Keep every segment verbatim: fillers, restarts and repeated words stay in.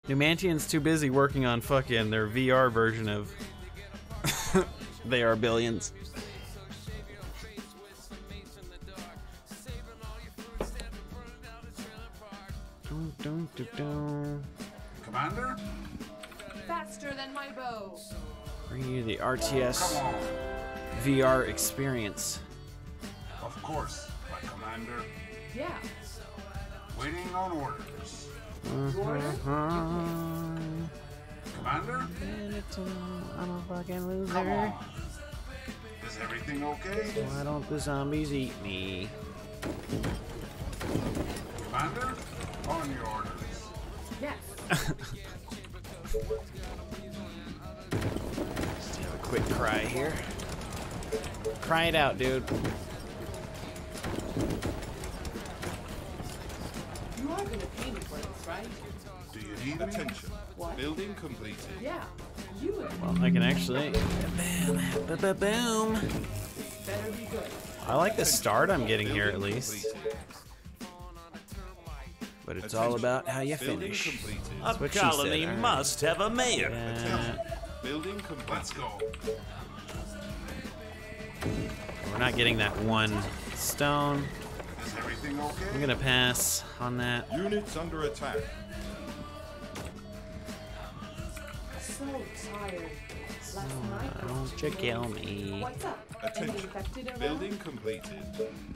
Numantian's too busy working on fucking their V R version of They Are Billions. Dun, dun, dun, dun. Commander? Faster than my bow. Bring you the R T S V R experience. Of course, my commander. Yeah. Waiting on orders. Uh-huh. Commander? I'm a fucking loser. Come on. Is everything okay? Why don't the zombies eat me? Commander? On your orders. Yes. Just have a quick cry here. Cry it out, dude. You are gonna pay me for this, right? Do you need Attention. What? Building completed. Yeah. You would. Well, I can actually. Boom, ba ba boom. Better be good. I like the start I'm getting here at Building least, completed. but it's all about how you Building finish. completed. That's A what she colony said. All right. must have a mayor. Yeah. Building completed. Let's go. We're not getting that one stone. Is everything okay? I'm gonna pass on that. Units under attack. So tired. Last night. Why don't you kill me? What's up? Any Attention. infected around? Building completed.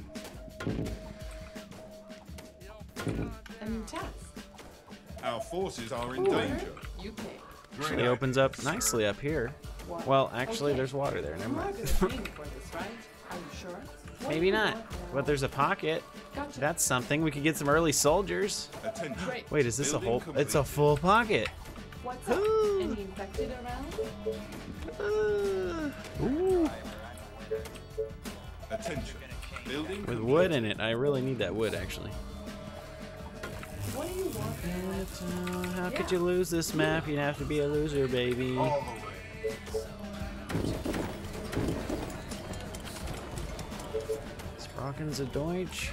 A new task. Our forces are in Ooh, danger. You pay. Actually opens up nicely up here. What? Well, actually, Okay. there's water there. Never You are mind. gonna pay me for this, right? Are you sure? What do Maybe you not. want now? But there's a pocket. Gotcha. That's something. We could get some early soldiers. Attention. Great. Wait, is this a Building whole? complete. It's a full pocket. What's up? Ooh. Any infected around? Uh, ooh. Attention. Building With completed. wood in it. I really need that wood, actually. What do you want now? Uh, how could you lose this map? You'd have to be a loser, baby. All the way. Sprocken's a Deutsch.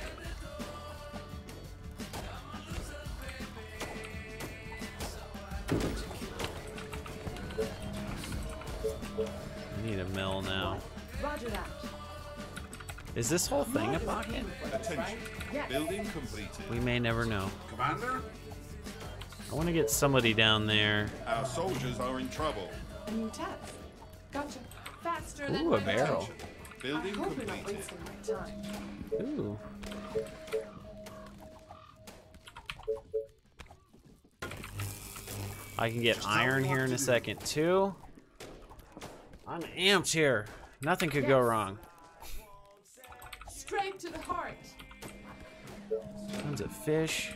I need a mill now. Roger that. Is this whole thing a You're gonna pay pocket? me for this, Attention. right? Yes. Building completed. We may never know. Commander? I want to get somebody down there. Our soldiers are in trouble. A new task. Gotcha. Faster than Ooh, a my barrel. bow. I Building hope you're not completed. wasting my time. Ooh. I can get iron here in a second too. I'm amped here. Nothing could go Yes. wrong. Straight to the heart. Tons of fish.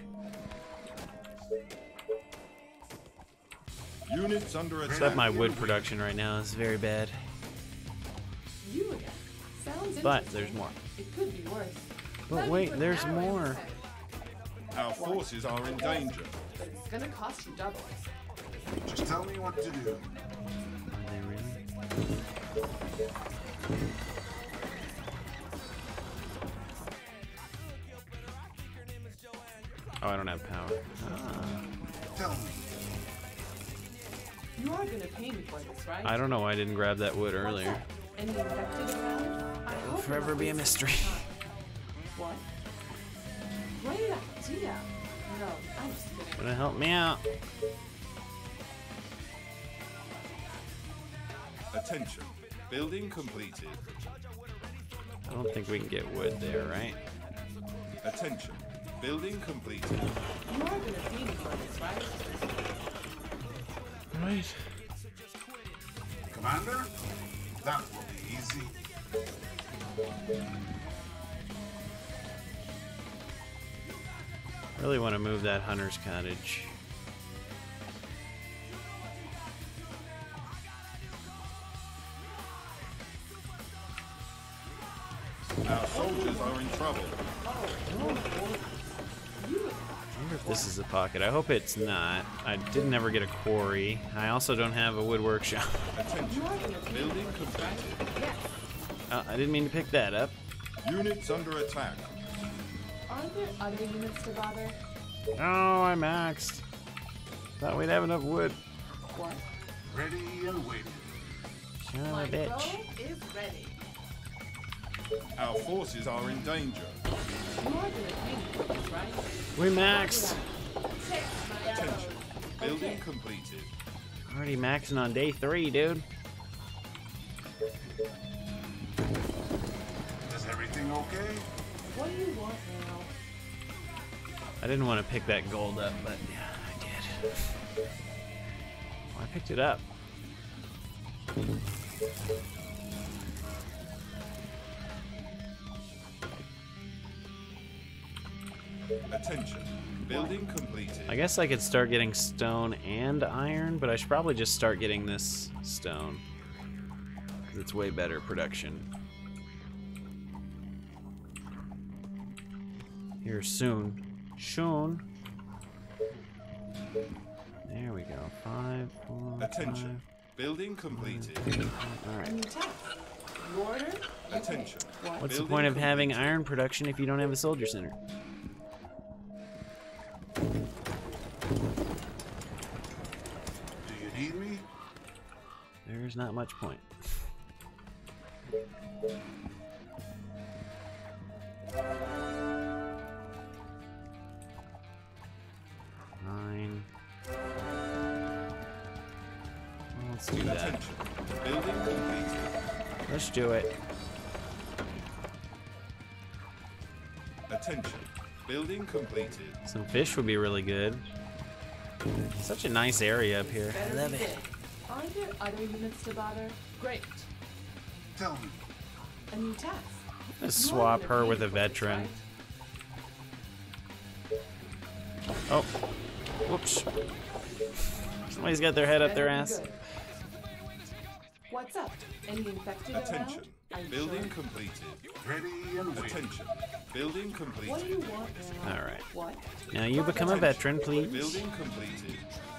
Units under attack. Except my wood production right now is very bad. You again. Sounds But interesting. there's more. It could be worse. But Let me wait, put there's an arrow in more. his head. Our forces are in danger. But it's gonna cost you double. Just tell me what to do. Are they really? Oh, I don't have power. Ah. Tell me. You are gonna pay me for this, right? I don't know why I didn't grab that wood What's earlier. up? Any infected around? I hope you're Forever not be a wasting mystery. my time. What? Great idea. No, I'm just kidding. Gonna help me out. Attention. Building completed. I don't think we can get wood there, right? Attention. Building completed. You are gonna pay me for this, right? Right. Commander? That will be easy. I really want to move that hunter's cottage. Our soldiers are in trouble. You I wonder if this is a pocket. I hope it's not. I didn't ever get a quarry. I also don't have a wood workshop. Attention. you are gonna pay me Building for this, right? completed. Yes. Uh, I didn't mean to pick that up. Units under attack. Are there other units to bother? Oh, I maxed. Thought we'd have enough wood. What? Ready and waiting. Son of My a bitch. bow is ready. Our forces are in danger. You're gonna pay me, right? We maxed. Take my arrows. Attention. Building Okay. completed. Already maxing on day three, dude. Is everything okay? What do you want now? I didn't want to pick that gold up, but yeah, I did. Well, I picked it up. Attention. Building completed. I guess I could start getting stone and iron, but I should probably just start getting this stone. Because it's way better production. Here soon. Soon. There we go. Five, four, Attention. Building completed. five. All A right. new task. You order? You Attention. pay. What? What's the Building point of having completed. iron production if you don't have a soldier center? Do you need me? There's not much point. Nine. Well, let's do that. Attention. Building completed. Let's do it. Attention. Building completed. Some fish would be really good. Such a nice area up here. I love it. Aren't there other units to bother? Great. Tell me. A new task. Let's You're swap gonna her pay with me a for this, veteran. right? Oh. Whoops. Somebody's got their head up their Better be ass. good. What's up? Any infected Attention. around? Are you Building sure? completed. Ready and waiting. Attention. Building What do completed. you want now? All right. What? Now you become a veteran, please. Building completed.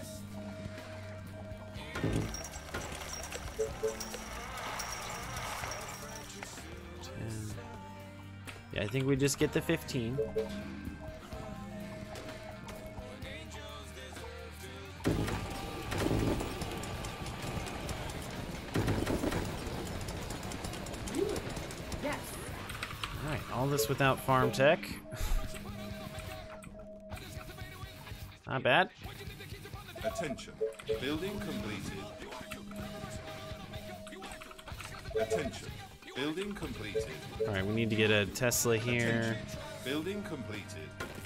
ten. Yeah, I think we just get the fifteen. You? Yes. All right, all this without farm tech. Not bad. Attention. Building completed. Attention. Building completed. All right, we need to get a Tesla here. Attention. Building completed.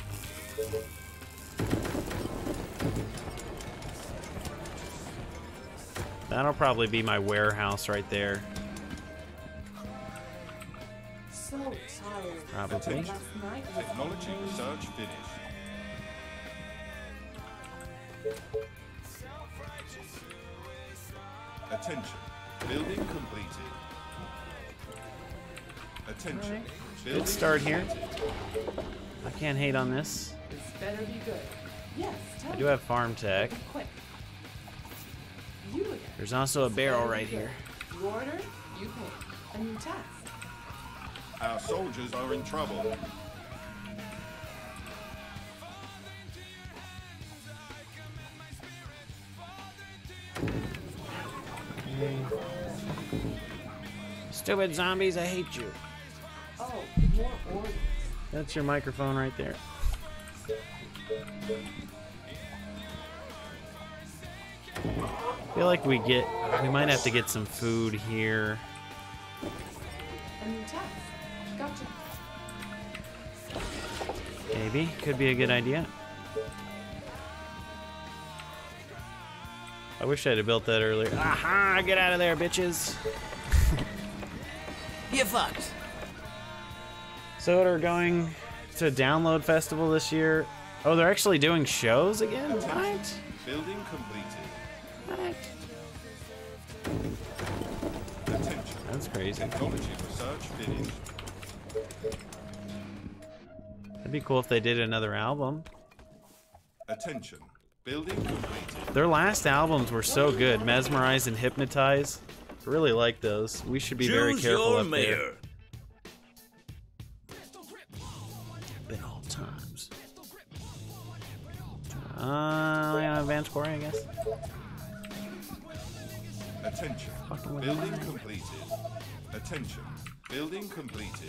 That'll probably be my warehouse right there. So tired. Probably. Attention. Last night was Technology amazing. research finished. Attention. Building completed. Attention. Building Good start here. completed. I can't hate on this. This better be good. Yes, tell I me. do have farm tech. Quick. You again. There's also a barrel Better be right good. here. You order, you pay. A new task. Our soldiers are in trouble. Stupid zombies, I hate you. Oh, more orders. That's your microphone right there. I feel like we get, we might have to get some food here. A new task. Gotcha. Maybe, could be a good idea. I wish I'd have built that earlier. Aha! Get out of there, bitches! You fucked. So they're going to Download Festival this year. Oh, they're actually doing shows again? What? Building completed. What? Attention. That's crazy. Technology research finished. It'd be cool if they did another album. Attention. Building completed. Their last albums were so good. Mesmerize and Hypnotize. I really like those. We should be very Choose careful your up there. mayor. Been all times. Uh, yeah, advanced punch quarry, I guess. Attention. Fucking with Building mine. completed. Attention. Building completed.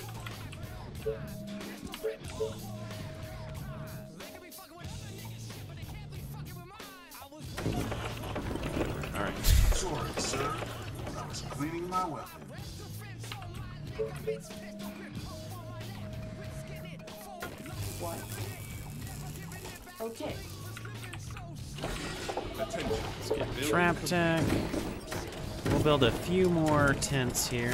All right. Sorry, sir. I was cleaning my weapon. What? Okay. Attention. Building Trap complete. tech. We'll build a few more tents here.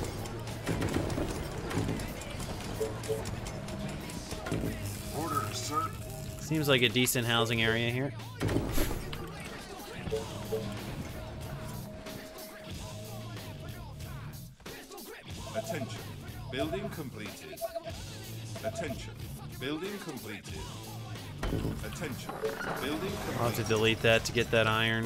Orders, sir. Seems like a decent housing area here. Attention. Building completed. Attention. Building completed. Attention. Building I'll have to completed. delete that to get that iron.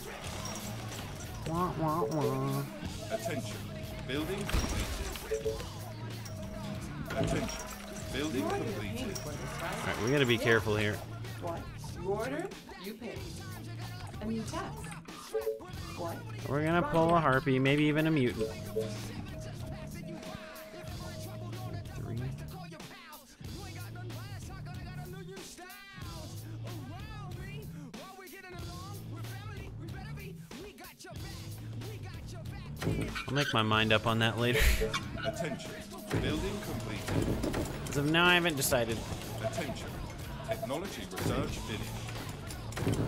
Wah, wah, wah. Attention. Building completed. Attention. Building You ordered a completed. payment for this, right? All right, we gotta be careful here. What? You ordered, you paid. A new task. What? We're gonna pull a harpy, maybe even a mutant. Three. I'll make my mind up on that later. Attention. Building completed. As of now, I haven't decided. Attention. Technology research finished.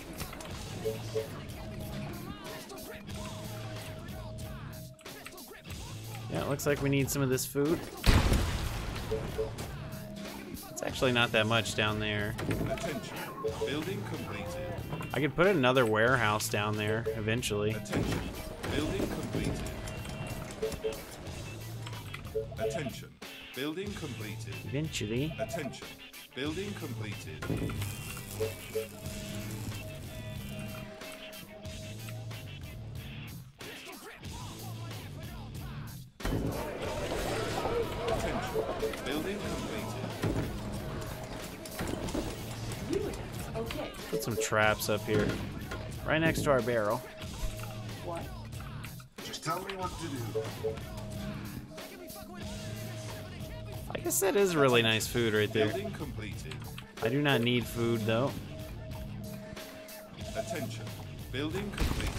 Yeah, it looks like we need some of this food. It's actually not that much down there. Attention. Building completed. I could put another warehouse down there eventually. Attention. Building completed. Attention. Building completed. Eventually. Attention. Building completed. Attention. Building completed. You okay. Put some traps up here. Right next to our barrel. What? Just tell me what to do. I guess that is really nice food right there. Building completed. I do not need food though. Attention. Building completed.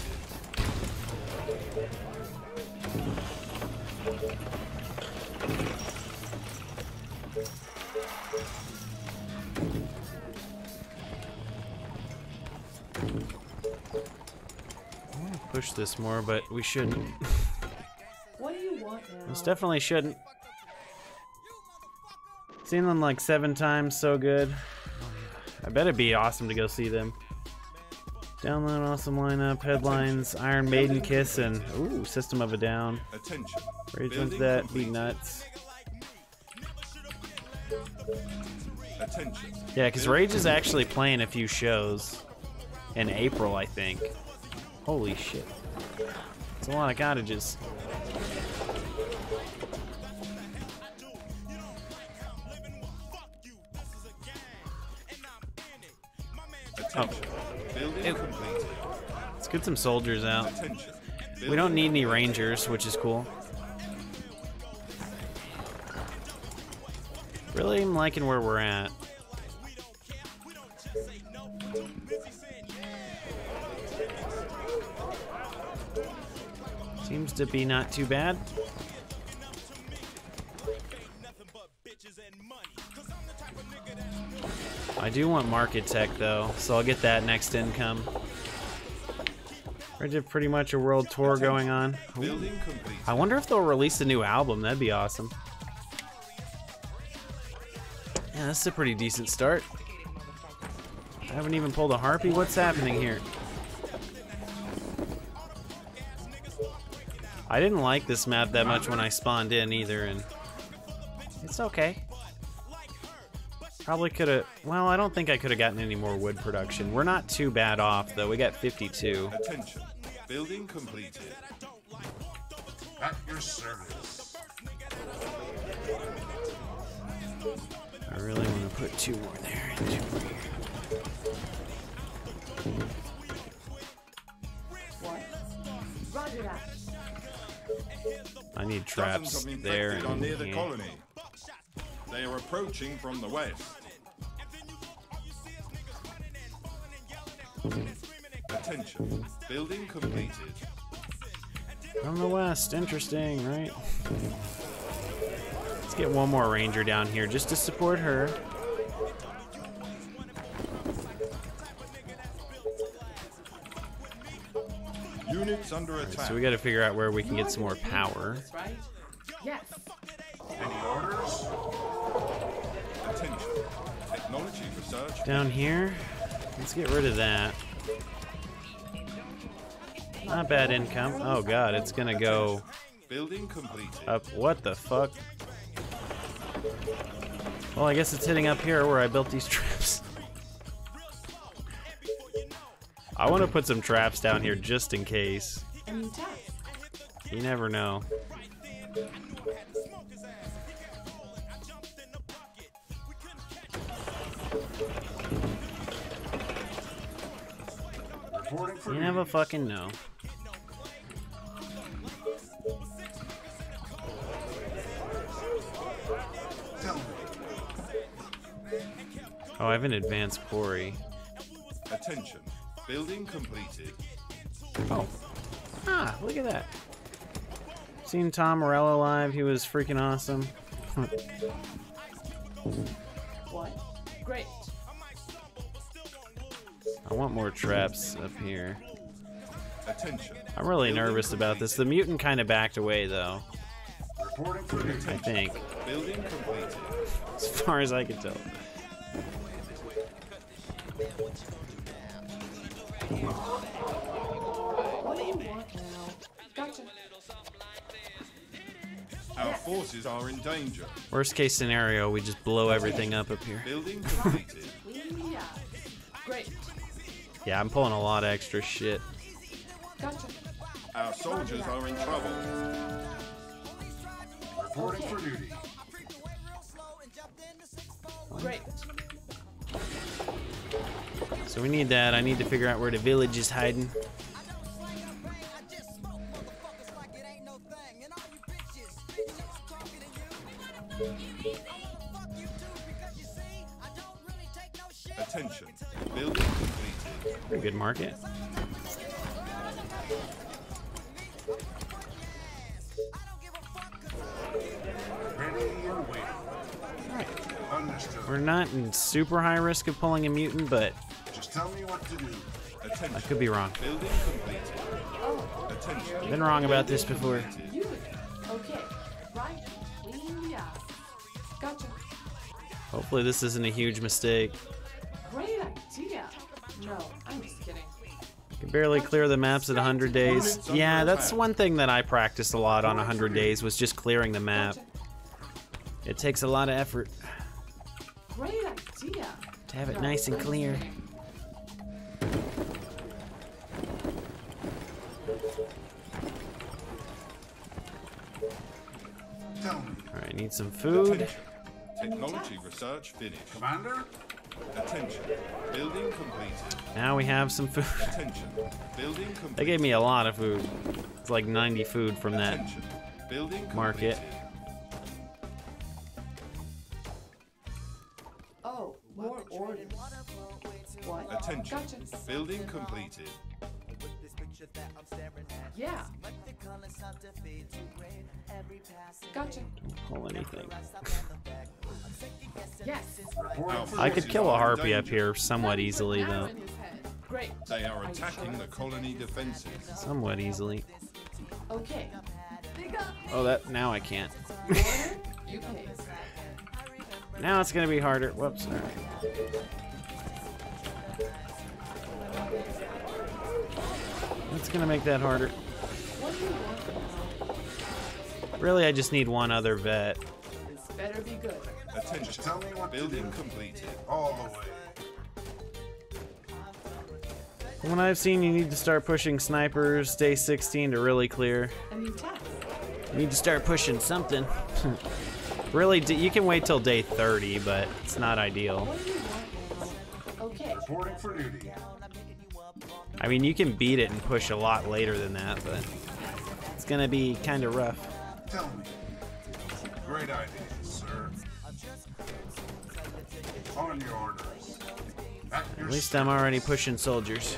Push this more, but we shouldn't. What do you want now? Most definitely shouldn't. Seen them like seven times, so good. I bet it'd be awesome to go see them. Download awesome lineup, headlines, Iron Maiden Kiss, and ooh, System of a Down. Attention. Rage wins Building that, beat completed. nuts. Attention. Yeah, because Building Rage is actually playing a few shows in April, I think. Holy shit. It's a lot of cottages. Attention. Building Ew. completed. Let's get some soldiers out. Attention. We don't need any rangers, which is cool. Really am liking where we're at. Seems to be not too bad. I do want market tech though, so I'll get that next income. We have pretty much a world tour going on. Ooh. Building complete. I wonder if they'll release a new album. That'd be awesome. Yeah, that's a pretty decent start. I haven't even pulled a harpy. What's happening here? I didn't like this map that much when I spawned in either, and it's okay. Probably could have. Well, I don't think I could have gotten any more wood production. We're not too bad off though. We got fifty-two. Attention. Building completed. At your service. I really want to put two more there and two more here. What? Roger that. I need Dozens traps of there infected are and near the here. colony. They are approaching from the west. Attention. Building completed. From the west, interesting, right? Let's get one more ranger down here just to support her. Units under attack. So we got to figure out where we can get some more power. That's right. Yes. Any orders? Attention. Technology research. Down here, let's get rid of that. Not bad income. Oh god, it's gonna go Building completed. up. What the fuck? Well, I guess it's hitting up here where I built these traps. I want to put some traps down here just in case. Any task? You never know. Reporting for You never duty. fucking know. Tell me. Oh, I have an advanced quarry. Attention. Building completed. Oh. Ah, look at that. Seen Tom Morello live. He was freaking awesome. What? Great. I want more traps up here. Attention. I'm really nervous about this. The mutant kind of backed away, though. Reporting for duty. I think. Building completed. As far as I can tell. What do you want now? Gotcha. Our forces are in danger. Worst case scenario, we just blow everything up up here. Building completed. Yeah. Great. Yeah, I'm pulling a lot of extra shit. Gotcha. Our soldiers are in trouble. Reporting for duty. Great. So we need that. I need to figure out where the village is hiding. Attention. Building completed. Pretty good market. Ready and waiting. Understood. We're not in super high risk of pulling a mutant, but Just tell me what to do. Attention. I could be wrong. Building completed. Attention. Been wrong about this before. You. Okay. Right. Clean ya. Gotcha. Hopefully this isn't a huge mistake. Great idea. No, I'm just kidding. Can barely clear the maps at one hundred days. Yeah, that's one thing that I practiced a lot on one hundred days was just clearing the map. Gotcha. It takes a lot of effort Great idea. to have it No, nice and I'm clear. kidding. Tell me. Alright, need some food. Attention. Technology research finished. Commander? Attention. Building completed. Now we have some food. Attention. Building completed. They gave me a lot of food. It's like ninety food from that. Attention. Building market. completed. Oh, more orders. What? Attention. Gotcha. Building completed. Yeah. Gotcha. Pull anything. Yes. Reporting for I duty. could kill a harpy up here somewhat easily, Arrow though. in his head. Great. They are attacking the colony defenses. Somewhat easily. Okay. Oh, that now I can't. Order. You pay. Now it's gonna be harder. Whoops. All right. That's gonna make that harder. What do you want now? Really, I just need one other vet. This better be good. Attention. Just tell me what to Building do. completed. All the way. From what I've seen, you need to start pushing snipers day sixteen to really clear. Any task? You need to start pushing something. Really, d- you can wait till day thirty, but it's not ideal. What do you want now? Okay. Reporting for duty. I mean, you can beat it and push a lot later than that, but it's gonna be kind of rough. Tell me. Great idea, sir. On your orders. At your At least I'm already pushing soldiers.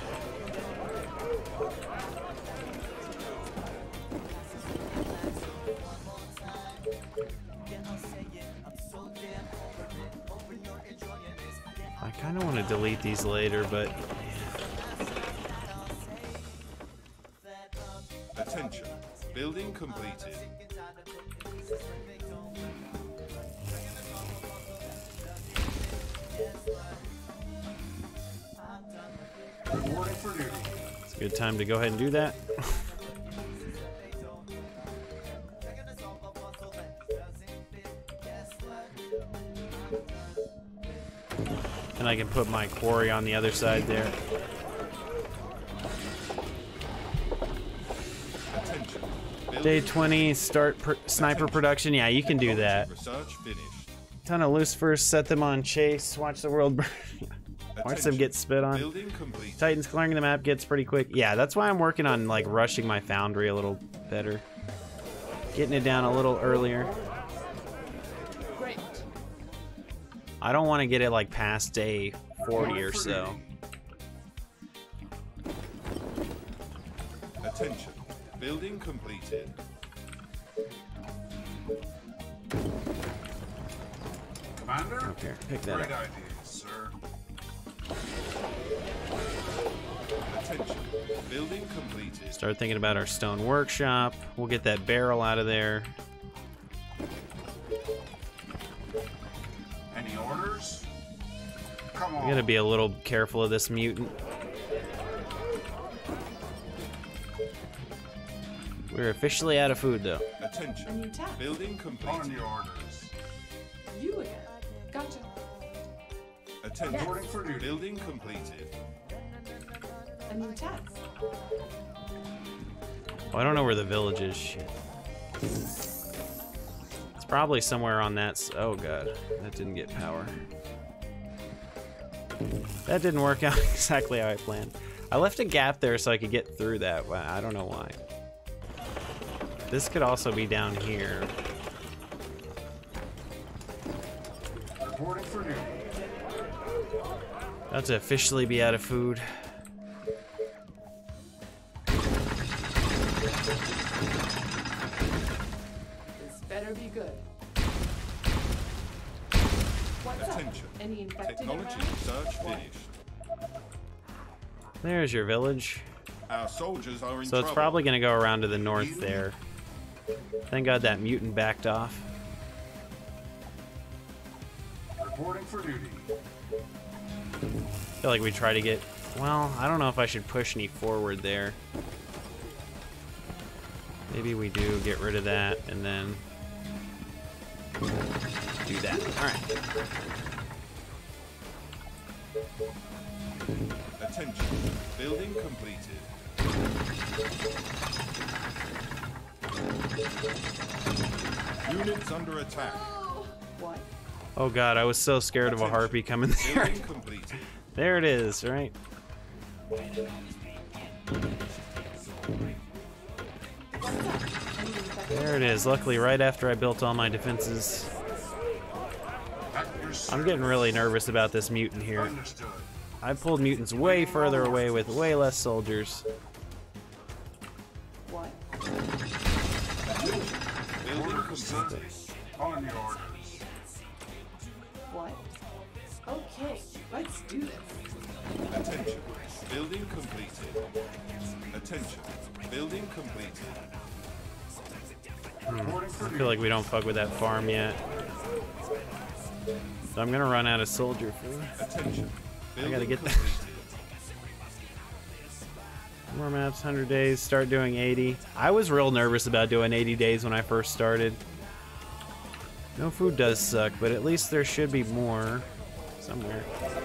I kind of want to delete these later, but Attention. Building completed. Reporting for duty. it's a good time to go ahead and do that. And I can put my quarry on the other side there. Attention. Building Day twenty, start pr sniper production. Yeah, you can do that. Research finished. Ton of lucifers, set them on chase, watch the world burn. Watch them get spit on. Building complete. Titans clearing the map gets pretty quick. Yeah, that's why I'm working on like rushing my foundry a little better. Getting it down a little earlier. Great. I don't want to get it like past day forty or so. Attention. Building completed. Commander? Okay, pick that Great up. idea, sir. Attention. Building completed. Start thinking about our stone workshop. We'll get that barrel out of there. Any orders? Come on. We gotta be a little careful of this mutant. We're officially out of food though. A Attention. new task. Building On completed. your orders. You again. Gotcha. Attention. Reporting for duty. Building completed. A new task. Oh, I don't know where the village is. Shit. It's probably somewhere on that. S oh god, that didn't get power. That didn't work out exactly how I planned. I left a gap there so I could get through that. Well, I don't know why. This could also be down here. Reporting for duty. About to officially be out of food. This better be good. What's up? Attention. Any infected Technology around? research finished. There's your village. Our soldiers are in So trouble. it's probably gonna go around to the north there. Thank God that mutant backed off. Reporting for duty. I feel like we try to get. Well, I don't know if I should push any forward there. Maybe we do get rid of that and then do that. All right. Attention. Building completed. Units under attack. What? Oh God, I was so scared of a harpy coming there. Building completed. There it is, right? There it is. Luckily, right after I built all my defenses. At your service. I'm getting really nervous about this mutant here. Understood. I pulled mutants way further away with way less soldiers. What? Building Orders, sir. completed. On your orders. What? Okay, let's do this. Attention. Building completed. Attention. Building completed. Reporting for I duty. feel like we don't fuck with that farm yet. So I'm gonna run out of soldier food. Attention. Building gotta get that. completed. More maps, one hundred days, start doing eighty. I was real nervous about doing eighty days when I first started. No food does suck, but at least there should be more somewhere.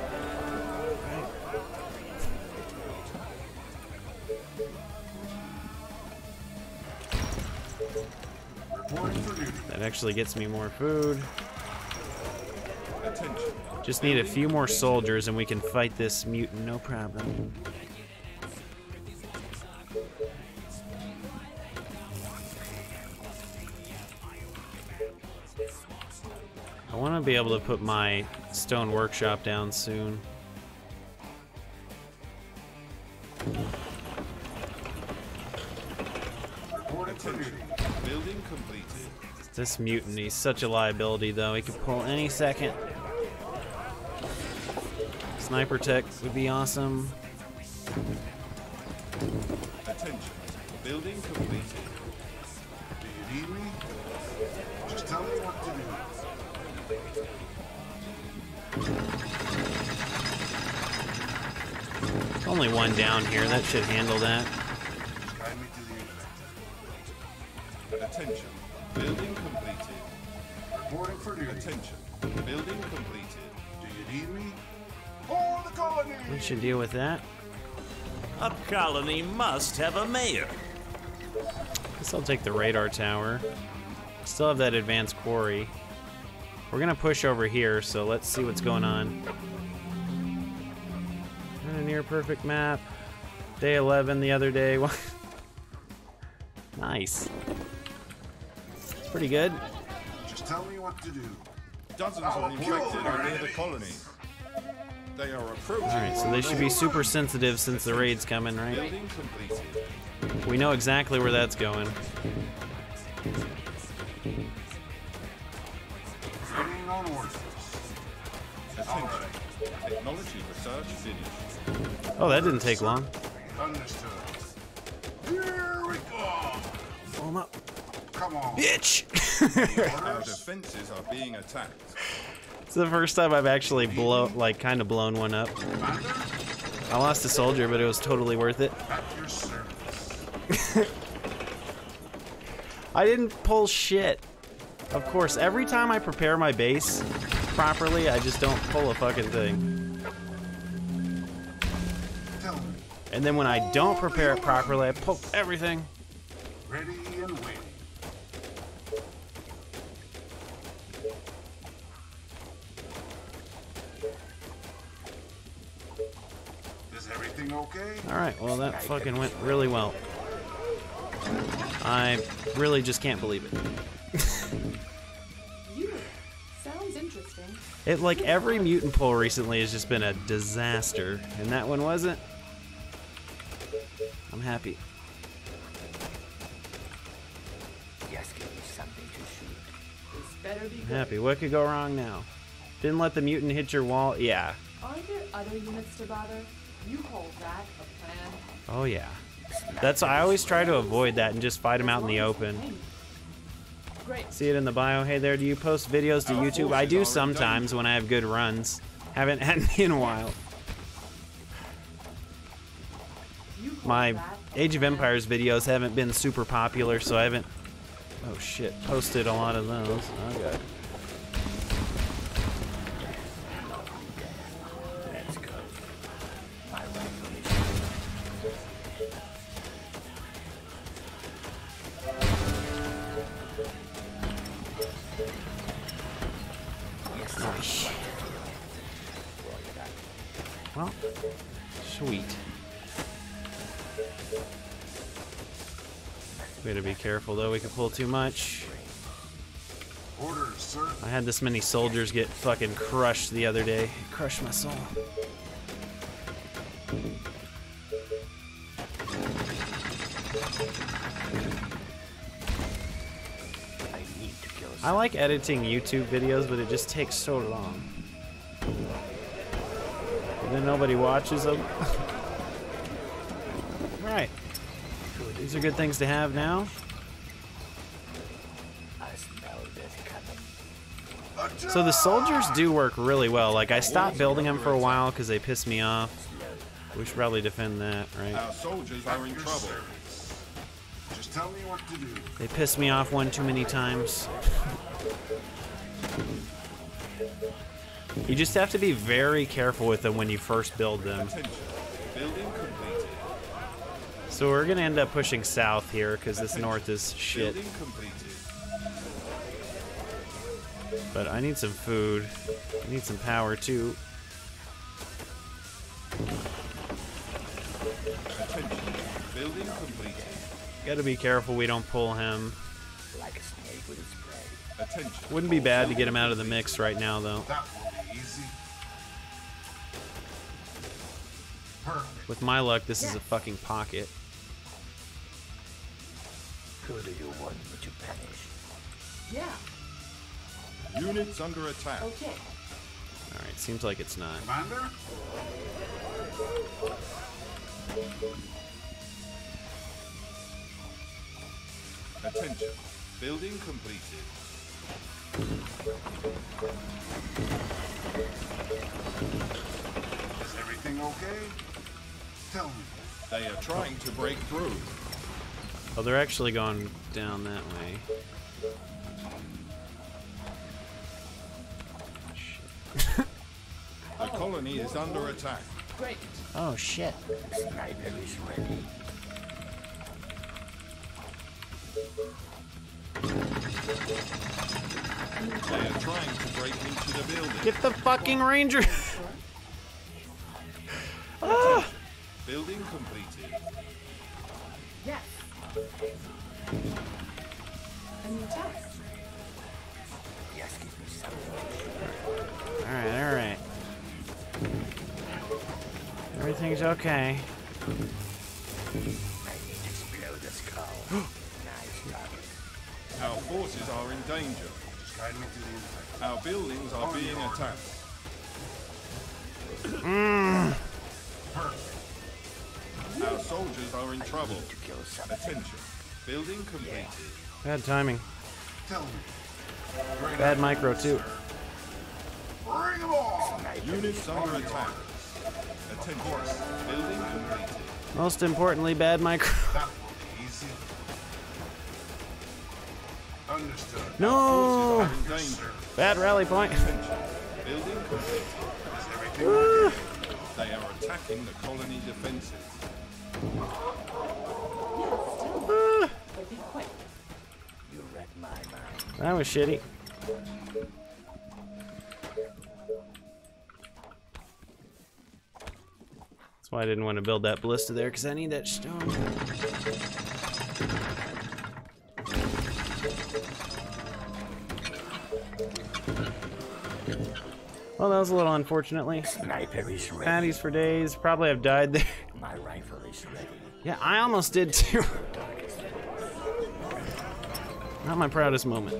Reporting for duty. That actually gets me more food. Attention. Just need a few more soldiers and we can fight this mutant, no problem. I want to be able to put my stone workshop down soon. Attention. Building completed. This mutant, he's such a liability though. He could pull any second. Sniper tech would be awesome. Attention. Building completed. Do you need me? Just tell me what to do. Only one down here. That should handle that. Just guide me to the infected. Attention. Building completed. Reporting for duty. Attention. Building completed. Do you need me? For the colony! We should deal with that. A colony must have a mayor. Guess I'll take the radar tower. Still have that advanced quarry. We're gonna push over here, so let's see what's going on. And a near perfect map. Day eleven the other day. Nice. It's pretty good. Just tell me what to do. Dozens of infected are near the colony. They are approaching. Alright, so they should be super sensitive since the raid's coming, right? Building completed. We know exactly where that's going. Readying on orders. Attention. Technology research finished. Oh, that didn't take long. Understood. Here we go. Pull him up. Come on. Bitch! Our defenses are being attacked. It's the first time I've actually blow, like, kind of blown one up. Commander, I lost a soldier, but it was totally worth it. at your service. I didn't pull shit. Of course, every time I prepare my base properly, I just don't pull a fucking thing. Tell me. And then when I don't prepare it properly, I pull everything. Ready and waiting. Is everything okay? Alright, well that fucking went really well. I really just can't believe it. Beautiful. Sounds interesting. It, like, every mutant pull recently has just been a disaster, and that one wasn't. I'm happy. Just give me something to shoot. This better be I'm good. happy. What could go wrong now? Didn't let the mutant hit your wall? Yeah. Aren't there other units to bother? You call that a plan? Oh, yeah. That's I always try to avoid that and just fight them out in the open. Great. See it in the bio. Hey there, do you post videos to YouTube? I do sometimes when I have good runs. Haven't had any in a while. You call My that a Age of plan? Empires videos haven't been super popular, so I haven't, oh shit, posted a lot of those. Okay. Let's go. My rifle is Nice. Well, sweet. We gotta be careful though, we could pull too much. Orders, sir. I had this many soldiers get fucking crushed the other day. It crushed my soul. I need to kill I like editing YouTube videos, but it just takes so long. And then nobody watches them. Right. These are good things to have now. I smell this coming. So the soldiers do work really well. Like, I stopped building them for a while because they pissed me off. We should probably defend that, right? Our soldiers are in Your trouble. service. Just tell me what to do. They pissed me off one too many times. You just have to be very careful with them when you first build them. Attention. Building completed. So we're gonna end up pushing south here because this north is shit. Building completed. But I need some food. I need some power too. Attention. Building completed. Gotta be careful we don't pull him. Like a snake with its prey. Attention. Wouldn't be bad to get him out of the mix right now, though. That will be easy. Perfect. With my luck, this is a fucking pocket. Who do you want me to punish? Yeah. Units under attack. Okay. Alright, seems like it's not. Commander? Attention. Building completed. Is everything okay? Tell me. They are trying to break through. Oh, they're actually going down that way. Shit. The colony is under attack. Great. Oh, shit. Sniper is ready. They are trying to break into the building. Get the fucking ranger! Ah! Building completed. Yes. A new task. Yes, give me something. Alright, alright. Everything's okay. I need to explode the skull. Nice target. Our forces are in danger. Just guide me to the inside. Our buildings are being attacked. Perfect. Our soldiers are in trouble. To kill something. Attention. Building completed. Bad timing. Tell me. Bring Bad it. micro, too. Bring them on! Units under attack. Attention. Building completed. Most importantly, bad micro. That will be easy. Understood. No! Forces are in danger. Bad rally point. Attention. Building completed. Is everything okay? They are attacking the colony defenses. Yes, still. Ah, But be quick. You read my mind. that was shitty. That's why I didn't want to build that ballista there, because I need that stone. Well, that was a little unfortunately. Sniper is ready. Patties for days. Probably have died there. My rifle is ready. Yeah, I almost did too. Target's Not my proudest moment.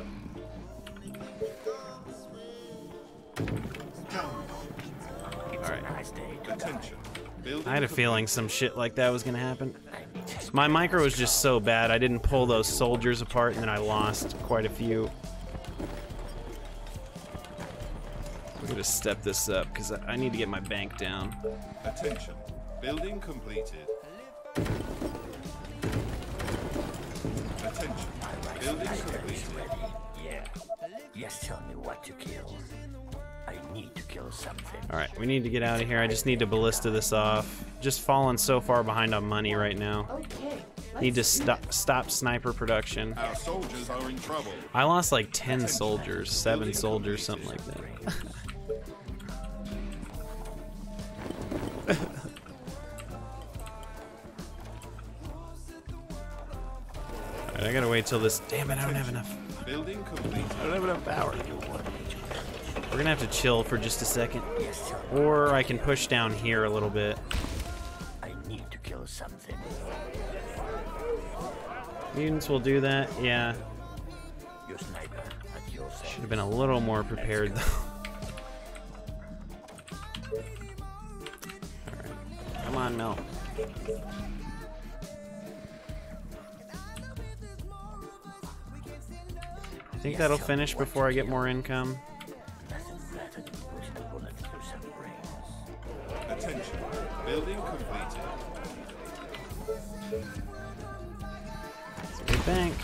Tell me. It's Alright. a nice day to Attention. Building I had a complete. feeling some shit like that was gonna happen. die. I need to My micro was just so bad, I didn't pull those soldiers apart, and then I lost quite a few. We're gonna step this up, because I I need to get my bank down. Attention. Building completed. Attention. Building completed. ready. Yeah. Yes, tell me what to kill. I need to kill something. Alright, we need to get out of here. I just need to ballista this off. Just falling so far behind on money right now. Okay. Let's Need to do stop stop sniper production. Our soldiers are in trouble. I lost like ten soldiers, seven soldiers, something like that. Alright, I gotta wait till this. Damn it, I don't have enough. Building completed. I don't have enough power. We're gonna have to chill for just a second. Yes, tell me. Or I can push down here a little bit. I need to kill something. Mutants will do that, yeah. You sniper at your Should side. have been a little more prepared though. Alright. Come on, Mel. I think that'll finish before I get more income. Nothing better than pushing a bullet through some brains. Attention. Building completed. Big bank.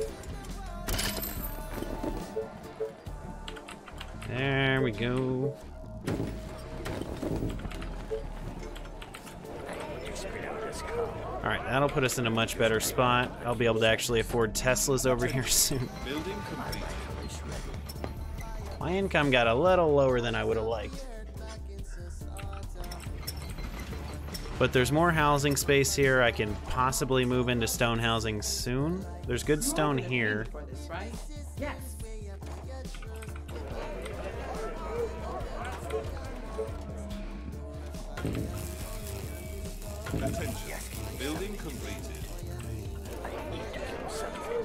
There we go. I need to spit out the skull. Alright, that'll put us in a much better spot. I'll be able to actually afford Teslas over here soon. Building completed. Rifle is ready. My income got a little lower than I would have liked. But there's more housing space here. I can possibly move into stone housing soon. There's good stone here. For this, right? Yes. Attention. Building completed. I need to kill something.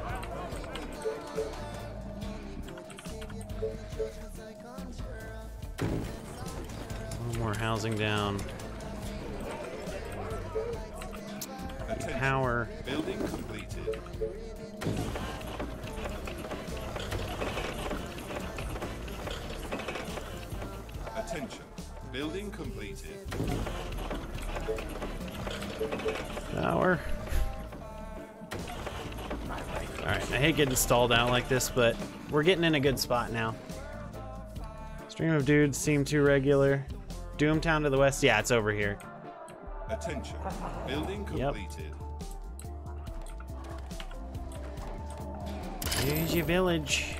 One more housing down. Attention. Power. Building completed. Attention. Building completed. Power. Alright, I hate getting stalled out like this, but we're getting in a good spot now. Stream of dudes seem too regular. Doomtown to the west. Yeah, it's over here. Attention. Building Yep. completed. Here's your village.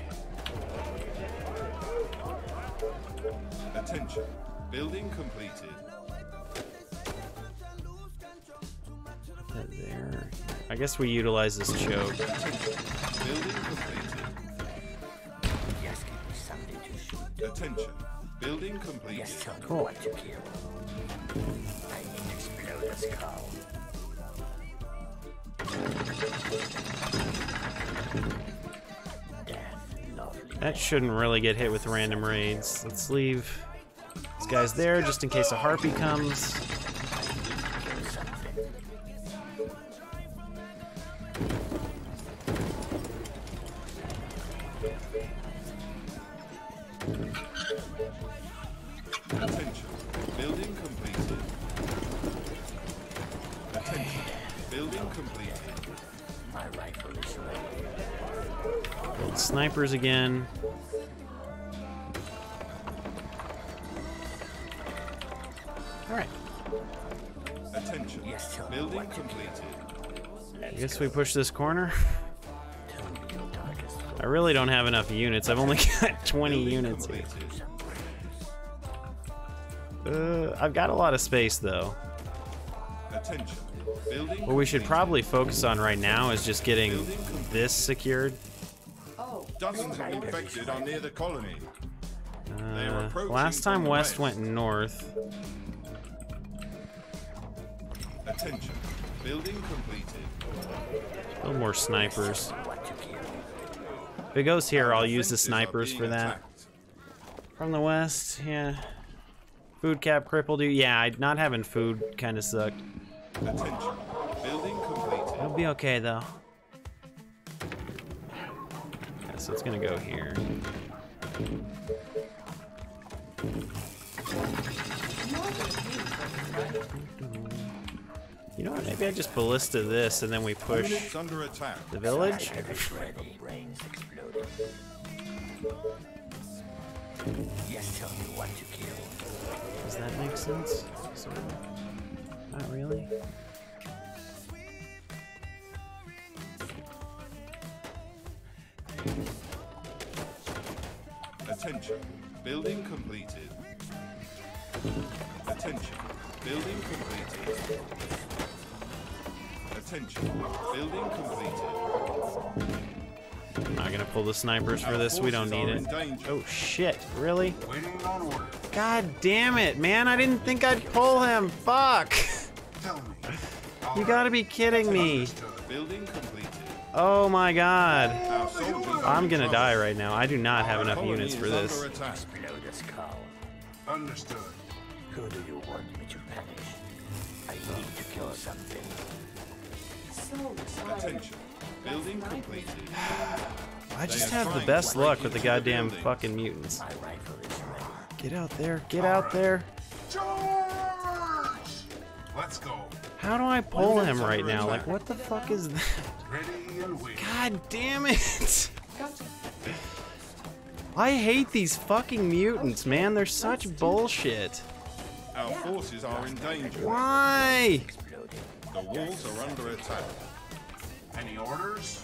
Attention. Building completed. There. I guess we utilize this choke. Building completed. Just give me something to shoot. Attention. Building completed. Just tell me Cool. what to kill. I need to explode a skull. Death, lovely. That shouldn't really get hit with random raids. Let's leave these guys there just in case a harpy comes. Kill something. Attention. Building completed. Attention. Building completed. My rifle is ready. Build snipers again. Alright, Attention. Yes, tell me Building what to completed. I guess we push this corner. Tell me your darkest I really don't have enough units. I've only got twenty Building units here. completed. Uh, I've got a lot of space though. Attention. Building What we should completed. probably focus on right now is just getting this secured. Oh, Dozens of infected are near the colony. They are Uh, approaching last from time the west west. went north. Attention. Building completed. A little more snipers. what to kill. If it goes here, I'll use the Defenses are snipers being for that. attacked. From the west, yeah. Food cap crippled you. Yeah, I- not having food kind of sucked. Attention. Building completed. It'll be okay though. Yeah, so it's gonna go here. You know what? Maybe I just ballista this and then we push Units under attack. the village. It's ready. Brains exploding. Yes, tell me what to kill. Does that make sense? Sort of. Not really. Attention. Building completed. Attention. Building completed. Attention. Building completed. I'm not gonna pull the snipers for Our this. We don't forces need are it. in danger. Oh shit! Really? Waiting on order. God damn it, man! I didn't think I'd pull him. Fuck! Tell me. You gotta be kidding me! Understood. Building completed. Oh my god! Our soldiers are I'm in gonna trouble. die right now. I do not have Our enough colony units is for this. under attack. Explode a skull. Understood. Who do you want me to punish? I need to kill something. so tired. Attention. Building completed. I just They are have the trying best to break luck with the into the goddamn buildings. fucking mutants. My rifle is ready. Get out there! Get out there! Charge! Let's go. How do I pull Units him right under now? attack. Like, what the fuck is that? Ready and waiting. God damn it! Gotcha. I hate these fucking mutants, man. They're such bullshit. Our forces are in danger. Why? The walls are under attack. Any orders?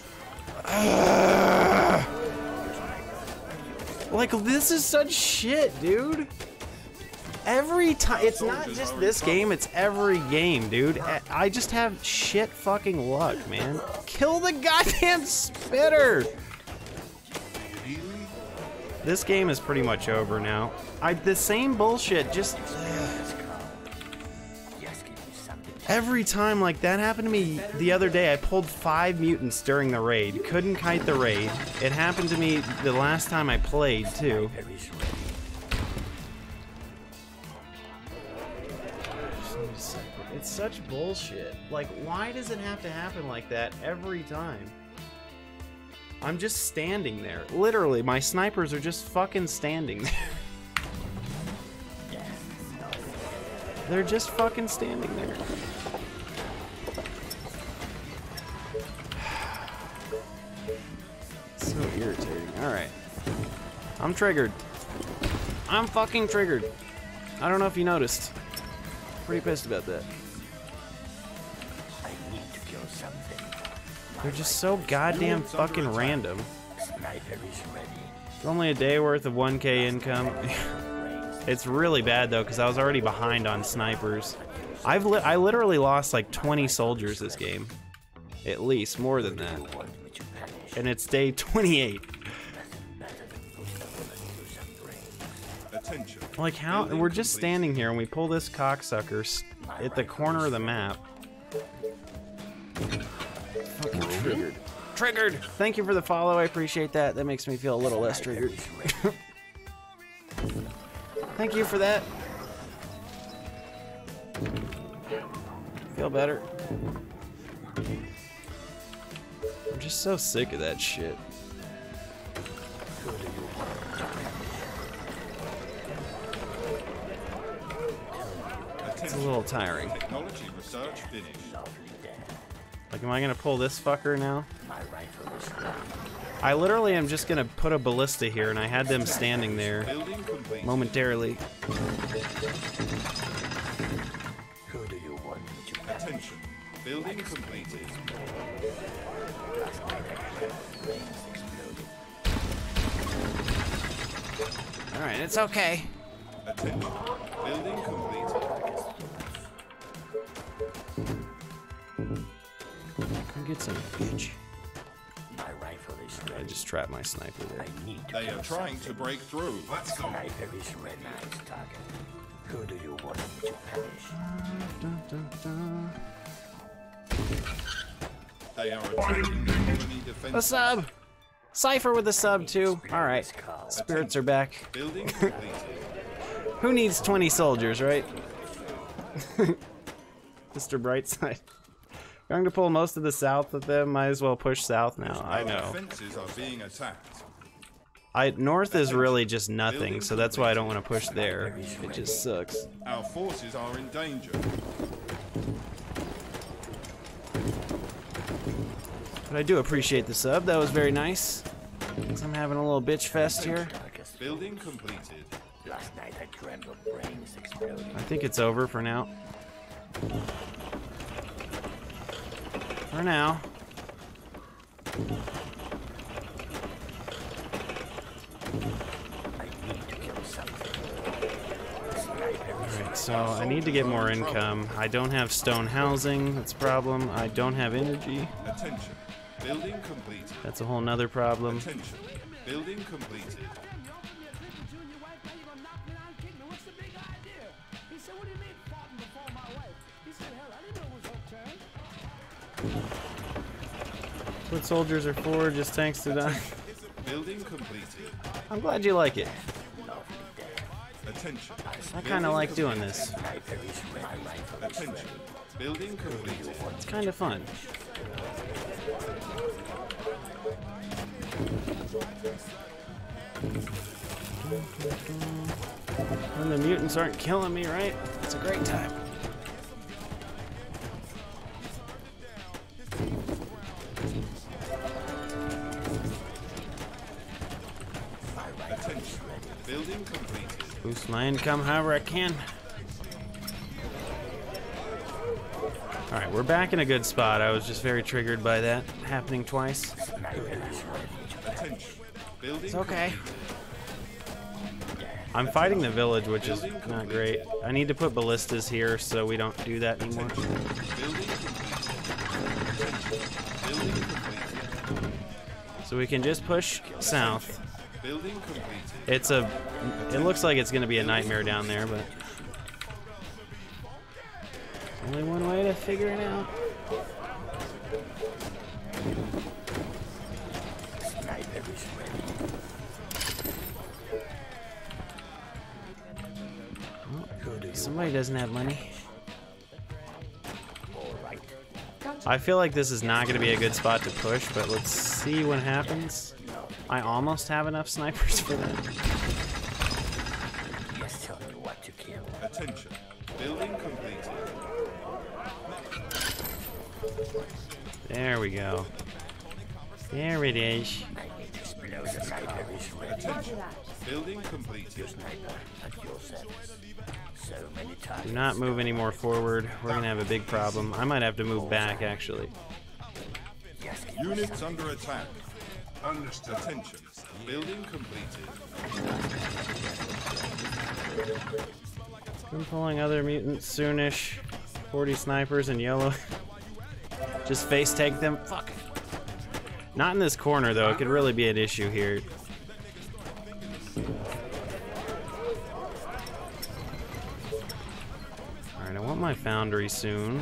Like, this is such shit, dude. Every time, it's not just this game, it's every game, dude. I- I just have shit fucking luck, man. Kill the goddamn spitter! Take it easy. This game is pretty much over now. I the same bullshit, just Just give me something to Every time, like, that happened to me the other day. I pulled five mutants during the raid. Couldn't kite the raid. It happened to me the last time I played, too. It's such bullshit. Like, why does it have to happen like that every time? I'm just standing there. Literally, my snipers are just fucking standing there. They're just fucking standing there. It's so irritating. Alright. I'm triggered. I'm fucking triggered. I don't know if you noticed. Pretty pissed about that. I need to kill something. They're just so goddamn fucking random. Sniper is ready. It's only a day worth of one K income. It's really bad though, because I was already behind on snipers. I've li I literally lost like twenty soldiers this game, at least more than that. And it's day twenty-eight. Attention. Like how? We're just standing here and we pull this cocksucker s- at the corner of the map. Fucking triggered. Triggered. Thank you for the follow. I appreciate that. That makes me feel a little less triggered. Thank you for that. Feel better. I'm just so sick of that shit. It's a little tiring. Technology research finished. Like, am I gonna pull this fucker now? I literally am just gonna put a ballista here, and I had them standing there Building complete. momentarily. Who do you want me to punish? Attention. Building completed. Alright, it's okay. Attention. Building completed. Come get some, bitch. My rifle is I ready. just trapped my sniper there. I need to They kill are trying to break through. Let's go. Sniper is ready. Nice target. Who do you want me to punish? Dun, dun, dun. They are attacking the enemy A defense. sub! Cypher with a sub, too. Alright. Spirits are back. Building completed. Who needs twenty soldiers, right? Mister Brightside. Going to pull most of the south with them. Might as well push south now. I Our know. defenses are being attacked. I north is really just nothing, so that's why I don't want to push there. It just sucks. Our forces are in danger. But I do appreciate the sub. That was very nice. 'Cause I'm having a little bitch fest here. Building completed. Last night I dreamt of brains exploding. I think it's over for now. For now. I need to kill something. Alright, so I need to get more income. I don't have stone housing. That's a problem. I don't have energy. Attention. Building completed. That's a whole nother problem. Attention. Building completed. Foot soldiers are for, just tanks to die. Building completed. I'm glad you like it. Attention. I kind of like doing this. Attention. Building completed. It's kind of fun. When the mutants aren't killing me, right? It's a great time. Attention. Building completed. Boost my income however I can. Alright, we're back in a good spot. I was just very triggered by that happening twice. Attention. Building It's okay. completed. I'm fighting the village, which is not great. I need to put ballistas here so we don't do that anymore. Building completed. Building completed. So we can just push south. Building completed. It's a... It looks like it's going to be a nightmare down there, but... Only one way to figure it out. Sniper is ready. Somebody doesn't have money. All right. Gotcha. I feel like this is not going to be a good spot to push, but let's see what happens. I almost have enough snipers for that. Yes, tell me what to kill. Attention. Building completed. There we go. There it is. Explosive sniper is ready. Roger that. Building completed. Sniper at your service. So many times. Do not move any more forward. We're going to have a big problem. I might have to move back, actually. Yes, Units under attack. Understood. Attention. Building completed. I'm pulling other mutants soonish. forty snipers in yellow. Just face take them. Fuck. Not in this corner, though. It could really be an issue here. Alright, I want my foundry soon.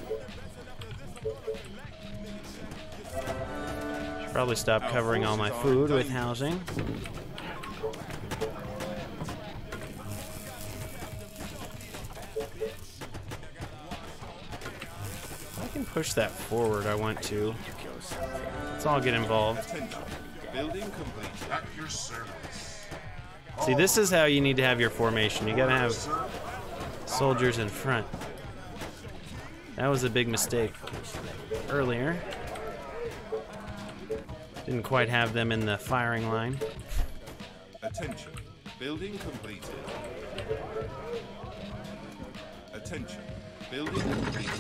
Should probably stop covering all my food with housing. I can push that forward, I want to. Let's all get involved. Attention. Building completed. At your service. See, this is how you need to have your formation. You gotta have soldiers in front. That was a big mistake earlier. Didn't quite have them in the firing line. Attention. Building completed. Attention. Building completed.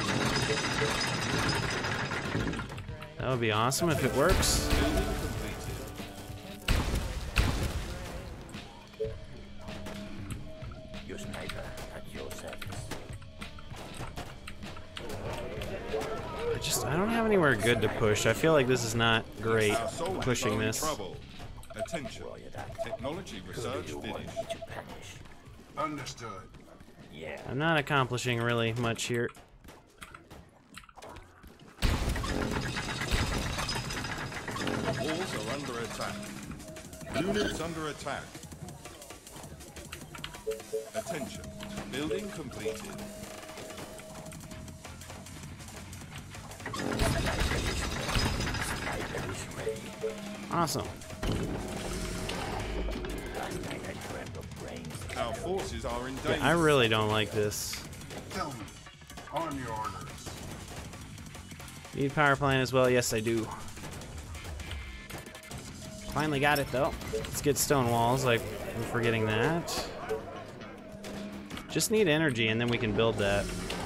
That would be awesome if it works. Building completed. your sniper at your service. I just, I don't have anywhere good to push. I feel like this is not great, Our soldiers pushing are in this. trouble. Attention. Technology research You want finished. me to punish? Understood. Yeah. I'm not accomplishing really much here. Walls are under attack. Units under attack. Attention. Building completed. Awesome. Our forces are in danger. Yeah, I really don't like this. Tell me. On your orders. Need power plant as well? Yes, I do. Finally got it though. Let's get stone walls. Like, I'm forgetting that. Just need energy and then we can build that.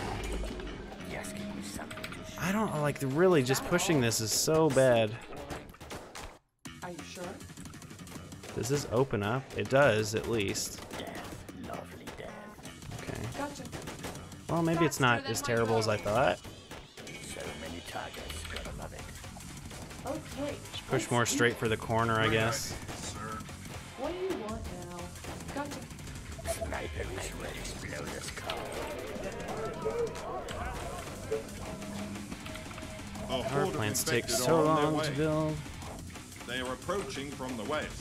I don't like the really just pushing this is so bad. Are you sure? Does this open up? It does, at least. Lovely death. Okay. Gotcha. Well, maybe it's not as terrible as I thought. So many targets. Gotta love it. Okay. Just push more straight for the corner, I guess. Sir. What do you want now? Gotcha. Sniper is ready. Exploder's car. Our Power horde of plants take infected so are on their long to way. build. They are approaching from the west.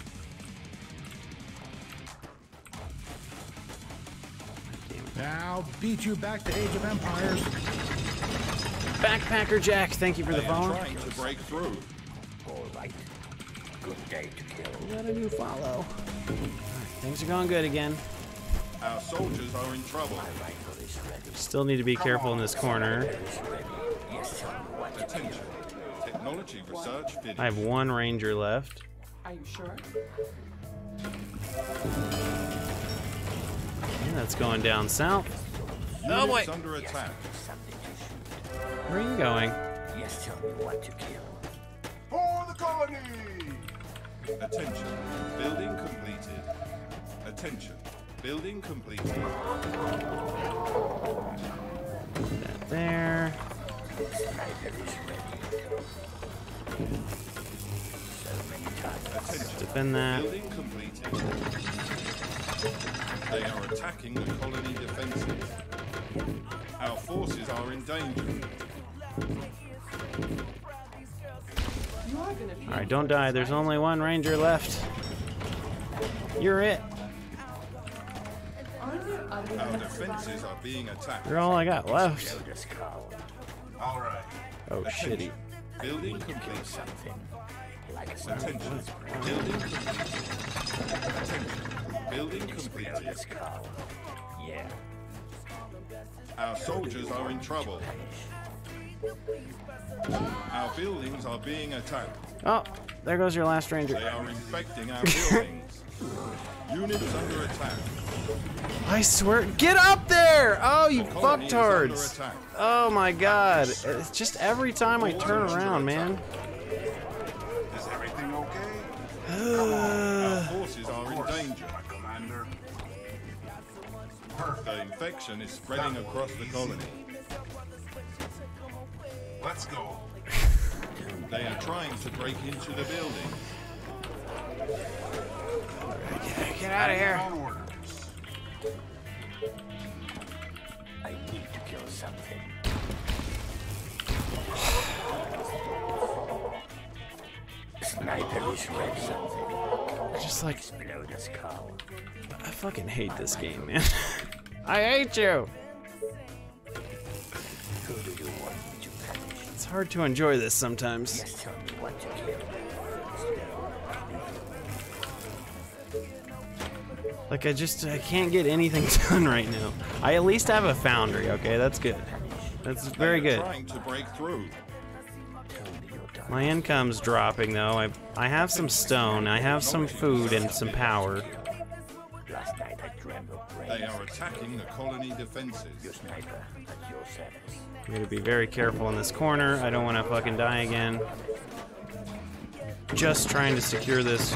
I'll beat you back to Age of Empires. Backpacker Jack, thank you for the They are follow. trying to break through. All right. Good day to kill. We got a new follow. Alright, things are going good again. Our soldiers are in trouble. Rifle is ready. Still need to be careful in this corner. Is ready. Yes, tell me what to kill. Attention. Technology research finished. I have one ranger left. Are you sure? Yeah, that's going down south. Units wait. under attack. Something to shoot. Where are you going? Yes, tell me what to kill. For the colony! Attention. Building completed. Attention. Building completed. That there. Sniper is ready. So many targets. Attention. Defend that. Building completed. They are attacking the colony defenses. Our forces are in danger. You are gonna be. Alright, don't die. There's only one ranger left. You're it. Are there other Our units, Mr. defenses Bother? are being attacked. You're all I got left. Kill this cow. All right. Oh, shitty. Building Kill complete. something. Like Attention. Building completed. Attention. Building completed. this cow. Yeah. Our soldiers are in trouble. Our buildings are being attacked. Oh, there goes your last They ranger. are infecting our buildings. Units under attack. I swear. Get up there! Oh, you Colony is under fucktards. attack. Oh my god. It's just every time I turn around, man. Is everything okay? Our forces are in Of course, danger. my commander. The Perfect. infection is spreading across the colony. Let's go. They are trying to break into the building. Get out of here. On orders. I need to kill something. Sniper is ready. Something. Just like, Blow this cow. I fucking hate this game, man. I hate you. Who do you want me to punish? It's hard to enjoy this sometimes. Just tell me what to kill. Like, I just, I can't get anything done right now. I at least have a foundry, okay? That's good. That's very They are good. trying to break through. My income's dropping, though. I, I have some stone, I have some food, and some power. Last night I dreamt of They brains. are attacking the colony defenses. Your sniper at your service. I'm gonna be very careful in this corner. I don't want to fucking die again. Just trying to secure this.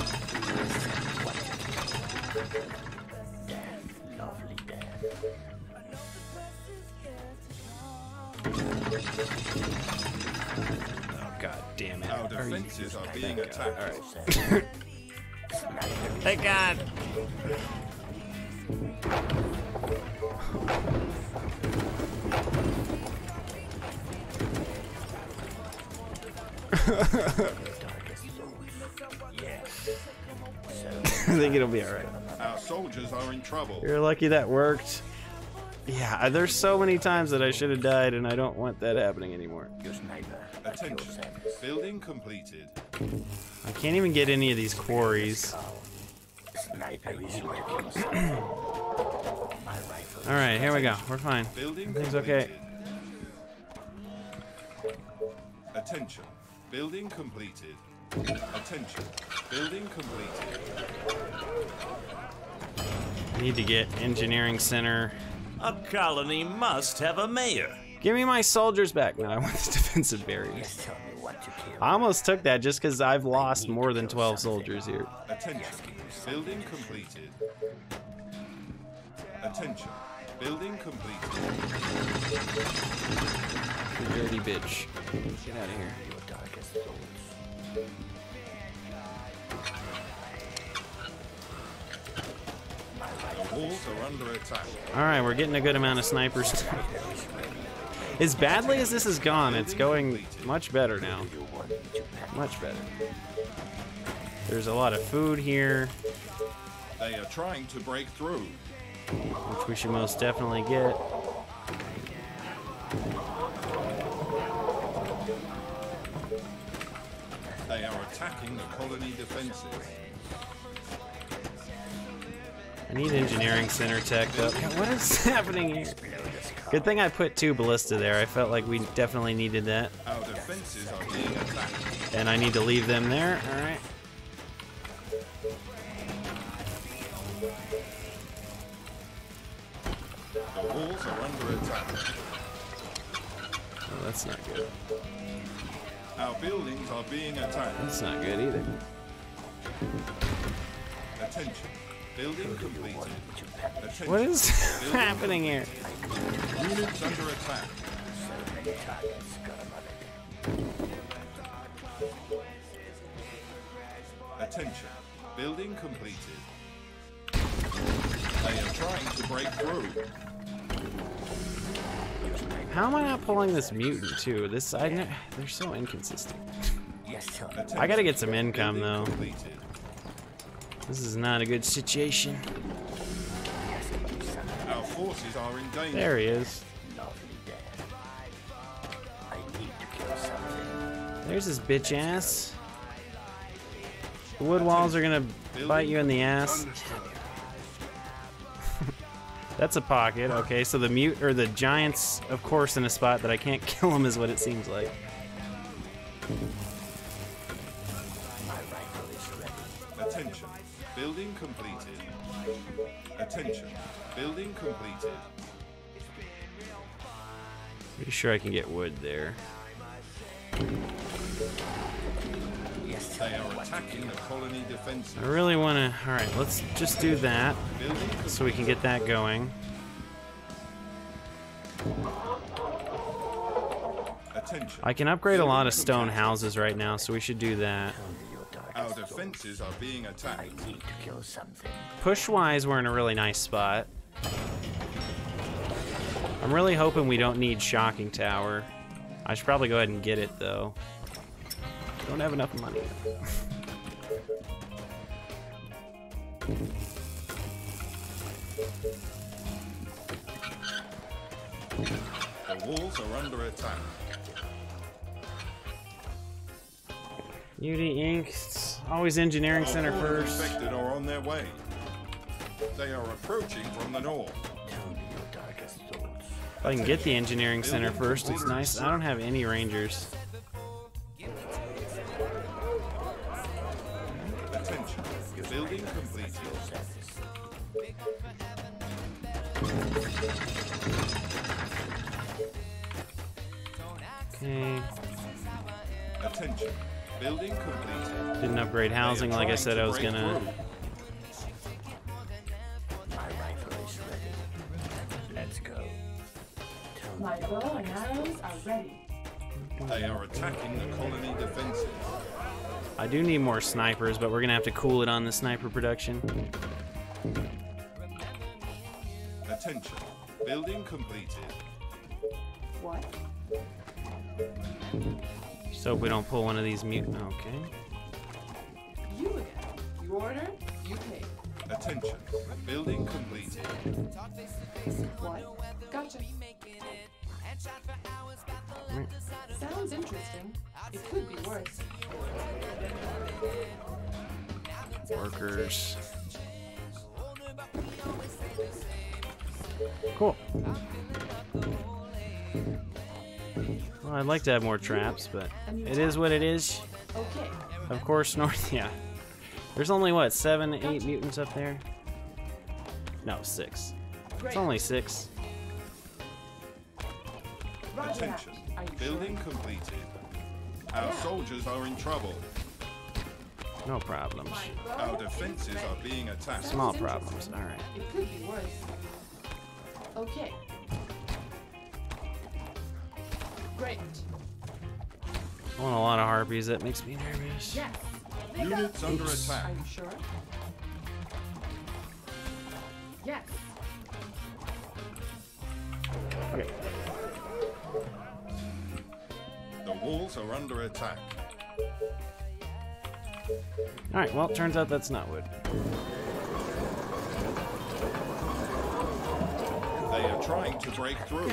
Lovely death. Oh god damn it. Our Are you- defenses are being Thank God. attacked. Alright. Thank God. I think it'll be alright. Our soldiers are in trouble. You're lucky that worked. Yeah, there's so many times that I should have died, and I don't want that happening anymore. Your sniper at your Attention. service. Building completed. I can't even get any of these quarries. Sniper is working something. My rifle. Alright, here we go. We're fine. Building Everything's completed. okay. Attention. Building completed. Attention. Building completed. I need to get engineering center. A colony must have a mayor. Give me my soldiers back. No, I want the defensive barriers. Just tell me what to kill. I almost took that just because I've lost more than twelve soldiers here. Attention. Building completed. Attention. Building completed. You dirty bitch. Get out of here. Your darkest thoughts. The walls are under attack. Alright, we're getting a good amount of snipers. As badly as this has gone, it's going much better now. You want me to panic? Much better. There's a lot of food here, They are trying to break through. which we should most definitely get. They are attacking the colony defenses. I need engineering center tech though. God, what is happening here? Good thing I put two ballista there. I felt like we definitely needed that. Our defenses are being attacked. And I need to leave them there. Alright. The walls are under attack. Oh, that's not good. Our buildings are being attacked. That's not good either. Attention. Building completed. Attention. What is Building happening here? complete. Units under attack. So many targets. Got 'em on it. Attention. Building completed. They are trying to break through. How am I not pulling this mutant too? This I ne they're so inconsistent. Yes, tell me. I gotta get some income though. Completed. This is not a good situation. Our forces are in danger. There he is. Lovely there. I need to kill something. There's his bitch ass. The wood walls are gonna bite you in the ass. Understood. That's a pocket. Okay, so the mute or the giant's, of course, in a spot that I can't kill him, is what it seems like. My rifle is ready. Attention. Building completed. Attention. Building completed. Pretty sure I can get wood there. Yes, tell They me are what to attacking kill. the colony defenses. I really want to. All right, let's just do that Building so we can get that going. Attention. I can upgrade a lot of stone houses right now, so we should do that. Tell me your darkest Our thoughts. defenses are being I attacked. need to kill something. Push-wise, we're in a really nice spot. I'm really hoping we don't need Shocking Tower. I should probably go ahead and get it, though. Don't have enough money. The walls are under attack. Beauty Incorporated. It's always Engineering Our Center horde of first. infected are on their way. They are approaching from the north. Tell me your darkest thoughts. If I can get the Engineering Center first, it's nice. I don't have any Rangers. Attention. Building completed. Okay. Attention. Building completed. Didn't upgrade housing like I said I was gonna. My rifle is ready. Let's go. Tell me My your bow and darkest arrows are ready. They are attacking the colony defenses. I do need more snipers, but we're gonna have to cool it on the sniper production. Attention. Building completed. What? Just hope we don't pull one of these mutant. Okay. You again. You ordered, you paid. Attention. Building completed. What? Gotcha. Sounds interesting. It could be worse. Workers. Cool. Well, I'd like to have more traps, but it is what it is. Okay. Of course, north. Yeah. There's only what, seven, eight mutants up there? No, six. It's Great. only six. Roger that. Attention. Are you Building sure? completed. Our soldiers are in trouble. No problems. My bow Our is defenses ready. are being attacked. Small Sounds problems. interesting. All right. It could be worse. Okay. Great. I want a lot of harpies. That makes me nervous. Yes. Units under Are attack. you sure? Yes. Okay. The walls are under attack. All right. Well, turns out that's not wood. They are trying to break through.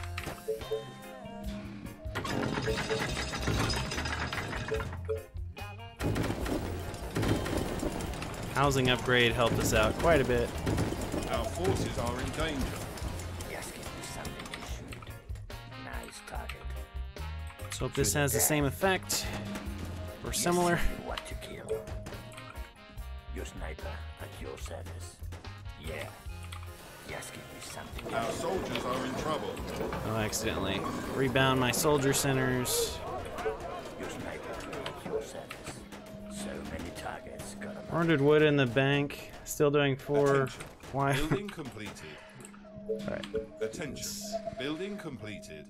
Housing upgrade helped us out quite a bit. Our forces are in danger. Yes, give me something to shoot. Nice target. Let's hope this has the same effect or similar. Yes, tell me what to kill. Your sniper at your service. Yeah. Yes, give me something. Our soldiers are in trouble. Oh, accidentally rebound my soldier centers. Your sniper at your service. So many targets. Got 'em. Ordered wood in the bank. Still doing four. Attention. Why? Building completed. All right. Attention. Building completed.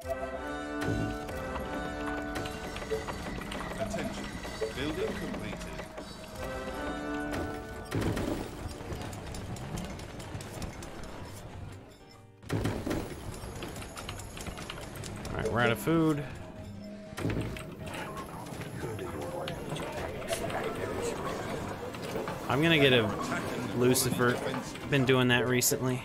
Attention. Building completed. we're out of food. I'm gonna get a Lucifer. Been doing that recently.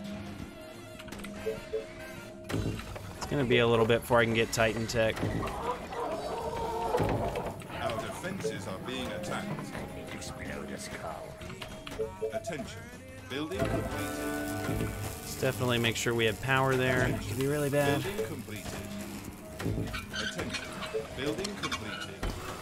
It's gonna be a little bit before I can get Titan Tech. Our defenses are being attacked. Attention. Building completed. Let's definitely make sure we have power there. It could be really bad. Building completed. Attention. Building completed.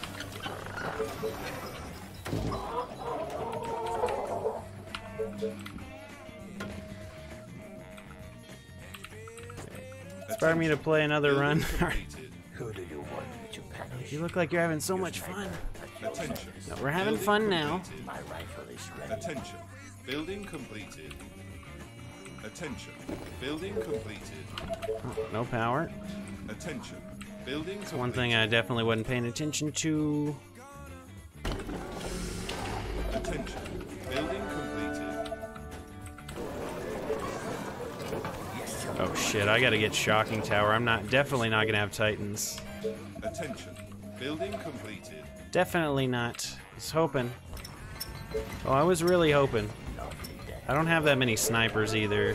Inspire me to play another run. Who do you want me to punish? You look like you're having so much fun. Attention. No, we're having Building fun now. completed. My rifle is ready. Attention. Building completed. Attention. Building completed. Oh, no power. Attention. Building completed. One thing I definitely wasn't paying attention to. Attention. Building completed. Oh shit, I gotta get Shocking Tower. I'm not definitely not gonna have Titans. Attention. Building completed. Definitely not. I was hoping. Oh, I was really hoping. I don't have that many snipers either.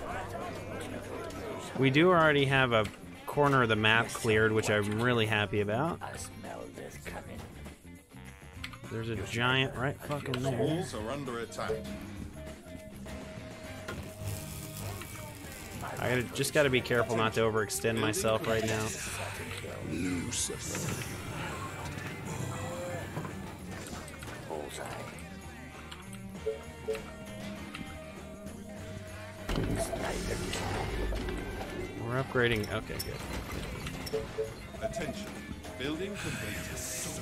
We do already have a corner of the map cleared, which I'm really happy about. I smell this coming. There's a giant right fucking there. Walls are under attack. I gotta, just gotta be careful not to overextend myself right now. Bullseye. We're upgrading. Okay, good. Attention. Building completed.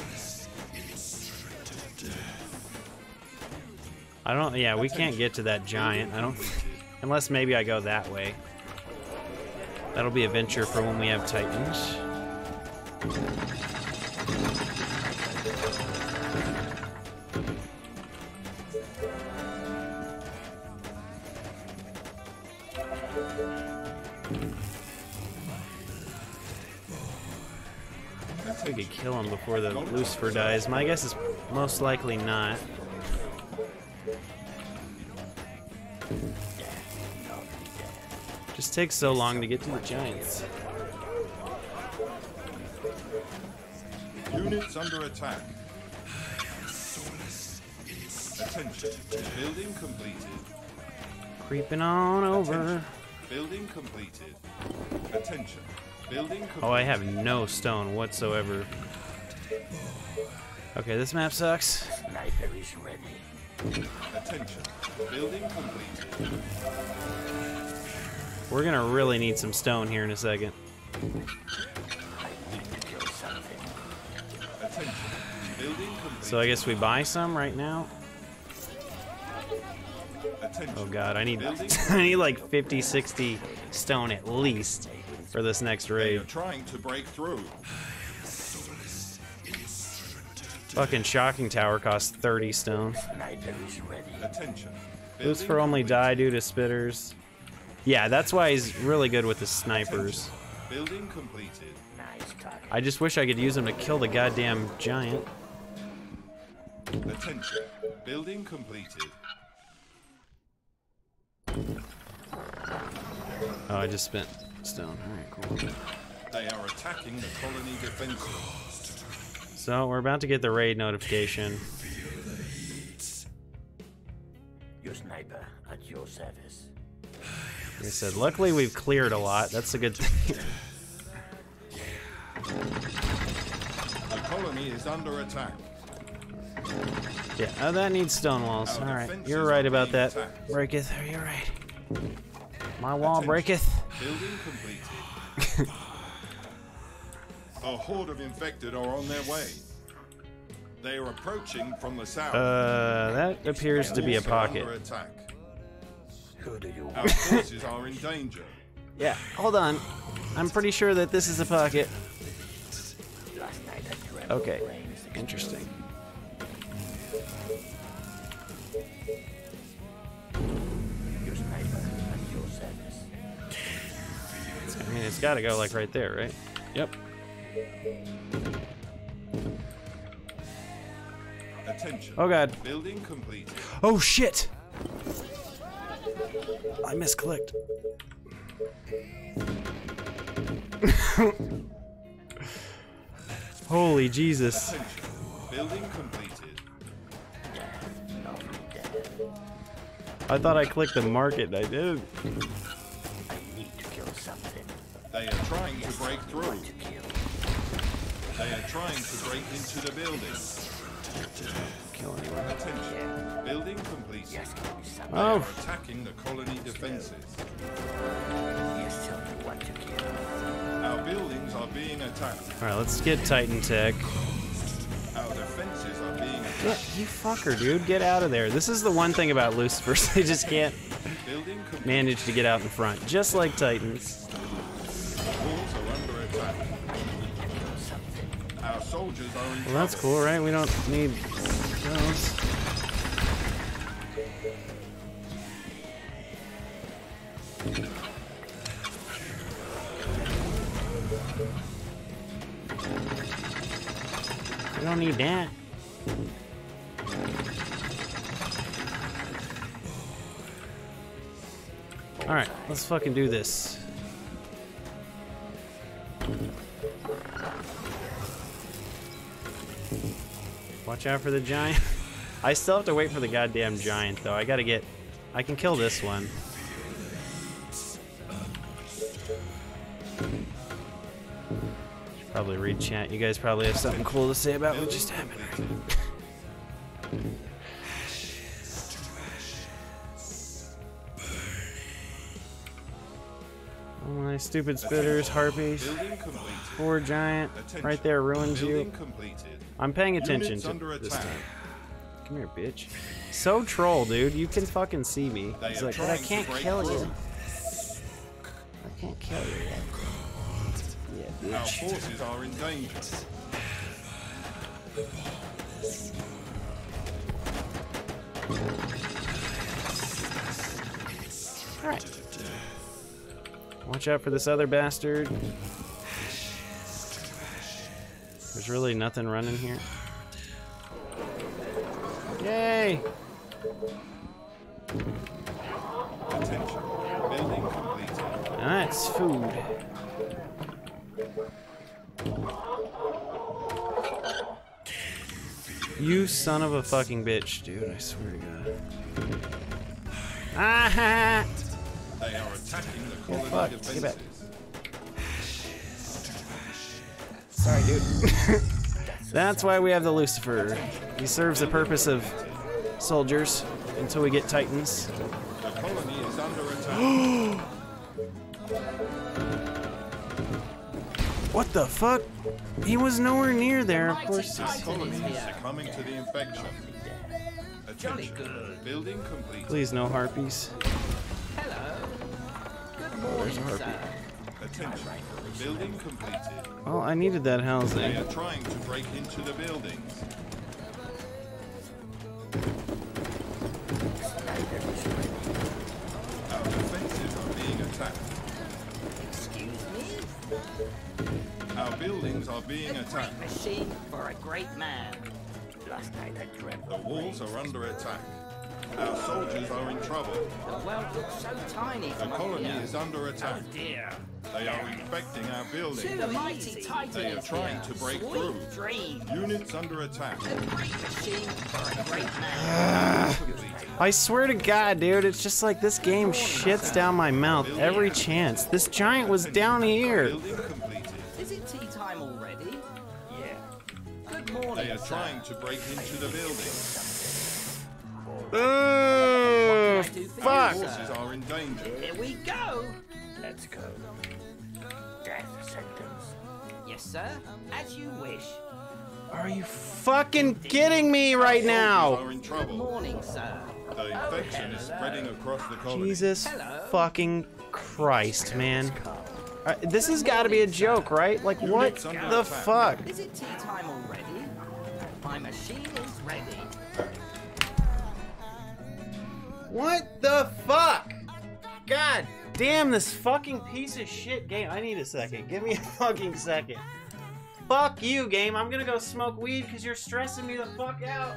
I don't. Yeah, we can't get to that giant. I don't. Unless maybe I go that way. That'll be a venture for when we have Titans. We could kill him before the Lucifer dies. My guess is most likely not. Just takes so long to get to the giants. Units under attack. Attention. Building completed. Creeping on over. Attention. Building completed. Attention. Building completed. Oh, I have no stone whatsoever. Okay, this map sucks. Sniper is ready. Attention. Building completed. We're gonna really need some stone here in a second. I need to kill something. Attention. Building completed. So I guess we buy some right now. Attention. Oh god, I need Building I need like fifty, sixty stone at least for this next They raid. are trying to break through. Fucking Shocking Tower costs thirty stone. Sniper is ready. Attention. Lucifer Building only completed. die due to spitters. Yeah, that's why he's really good with the snipers. Building completed. Nice target. I just wish I could use him to kill the goddamn giant. Attention. Building completed. Oh, I just spent stone. Alright, cool. They are attacking the colony defenses. So, we're about to get the raid notification. Your sniper at your service. Like I said, luckily we've cleared a lot. That's a good thing. The colony is under attack. Yeah, oh, that needs stone walls. Our Alright, defenses you're right are about being that. attacked. Breaketh, you're right. My wall Attention. breaketh. Building completed. A horde of infected are on their way. They are approaching from the south. Uh, that appears to be a Also pocket. under attack. Who do you Our want? forces are in danger. Yeah, hold on. I'm pretty sure that this is a pocket. Last night I dreamt of Okay, brains. interesting. Your sniper at your service. I mean, It's gotta go like right there, right? Yep. Attention. Oh god. Building completed. Oh shit! I misclicked. Holy Jesus. Attention. Building completed. I thought I clicked the market, I did. I need to kill something. They are trying to break through. They are trying to break into the building. Kill anyone. Attention. Building completed. Yes, give me something. They are Oh, attacking the colony defenses. Yes, tell me what to kill. Our buildings are being attacked. alright, let's get Titan Tech. Our defenses are being Yeah, attacked. you fucker, dude. Get out of there. This is the one thing about Lucifers. They just can't Building completed. manage to get out in front. Just like Titans. Walls are under attack. Our soldiers are in Well, that's trouble. cool, right? We don't need those. We don't need that. Alright, let's fucking do this. Watch out for the giant. I still have to wait for the goddamn giant, though. I gotta get... I can kill this one. Should probably read chat. You guys probably have something cool to say about what just happened. Oh, my stupid spitters, harpies. Building completed. Poor giant. Attention. Right there ruins Building you. completed. I'm paying attention Units to under this attack. time. Come here, bitch. So troll, dude. You can fucking see me. They He's are like, but I trying to can't break kill through. you. I can't kill you yet. Yeah, Our bitch. forces are in danger. Alright. Watch out for this other bastard. There's really nothing running here. Yay! Attention. Building completed. That's food. You son of a fucking bitch, dude. I swear to God. Ah! They are attacking the Yeah, colony fuck. defenses. Get back. Sorry, dude. That's why we have the Lucifer. He serves the purpose of soldiers until we get Titans. The colony is under attack. What the fuck? He was nowhere near there, of course. The colony is succumbing to the infection. Attention. Building completed. Please, no harpies. There's a harpy. Attention. Building completed. Oh, I needed that They housing. are trying to break into the buildings. Our defenses are being attacked. Excuse me? Our buildings are being A great attacked. machine for a great man. Last night I dreamt The of walls are under attack. Our soldiers are in trouble. The world looks so tiny The from up colony here. is under attack. Dear. They are infecting our buildings. The mighty Titan They are is trying here. to break Sweet through. dream. Units under attack. A great machine for a great man. Completed. I swear to God, dude, it's just like this game shits down my mouth every chance. This giant was down here. Building completed. Is it tea time already? Yeah. Good morning, They are sir. trying to break into the building. Oh, fuck. Forces are in danger. Here we go. Let's go. Death sentence. Yes, sir. As you wish. Are you fucking kidding me right Soldiers now? are in Good trouble. morning, sir. The infection is spreading across the colony. Jesus Hello. fucking Christ, man. Uh, this has got to be a joke, right? Like, what Units under the attack. fuck? Is it tea time already? My machine is ready. What the fuck? God Damn, this fucking piece of shit game. I need a second. Give me a fucking second. Fuck you, game. I'm gonna go smoke weed because you're stressing me the fuck out.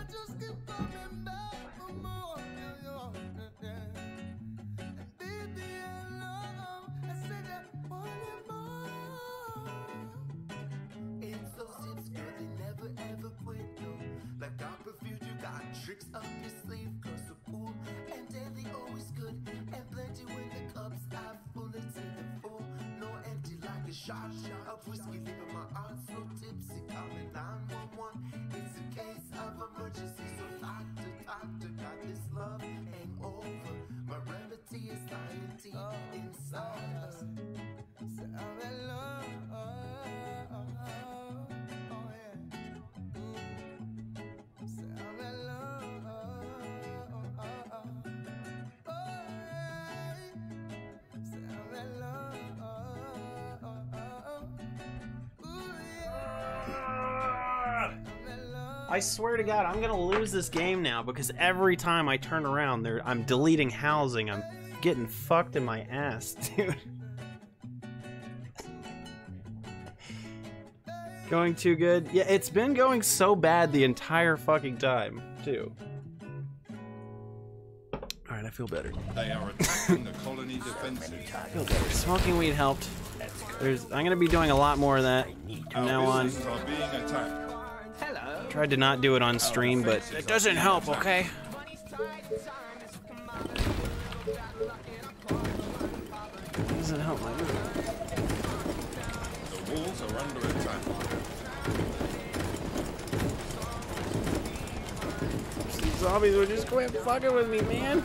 Tricks up your sleeve, cause the pool and daily always good, and plenty when the cups are full. It's in the full, no empty like a shot of whiskey, leaving my arms so tipsy. Calling nine one one, it's a case of emergency. So doctor, doctor, got this love hangover. My remedy is lying deep inside us. So I'm in love. I swear to God, I'm gonna lose this game now because every time I turn around, there I'm deleting housing. I'm getting fucked in my ass, dude. Going too good? Yeah, it's been going so bad the entire fucking time, too. Alright, I feel better. They are attacking the colony defenses. I feel better. Smoking weed helped. There's, I'm gonna be doing a lot more of that from now on. Are being attacked. Tried to not do it on stream, but it doesn't help, okay? It doesn't help my mood. The walls are under attack. These zombies would just quit fucking with me, man.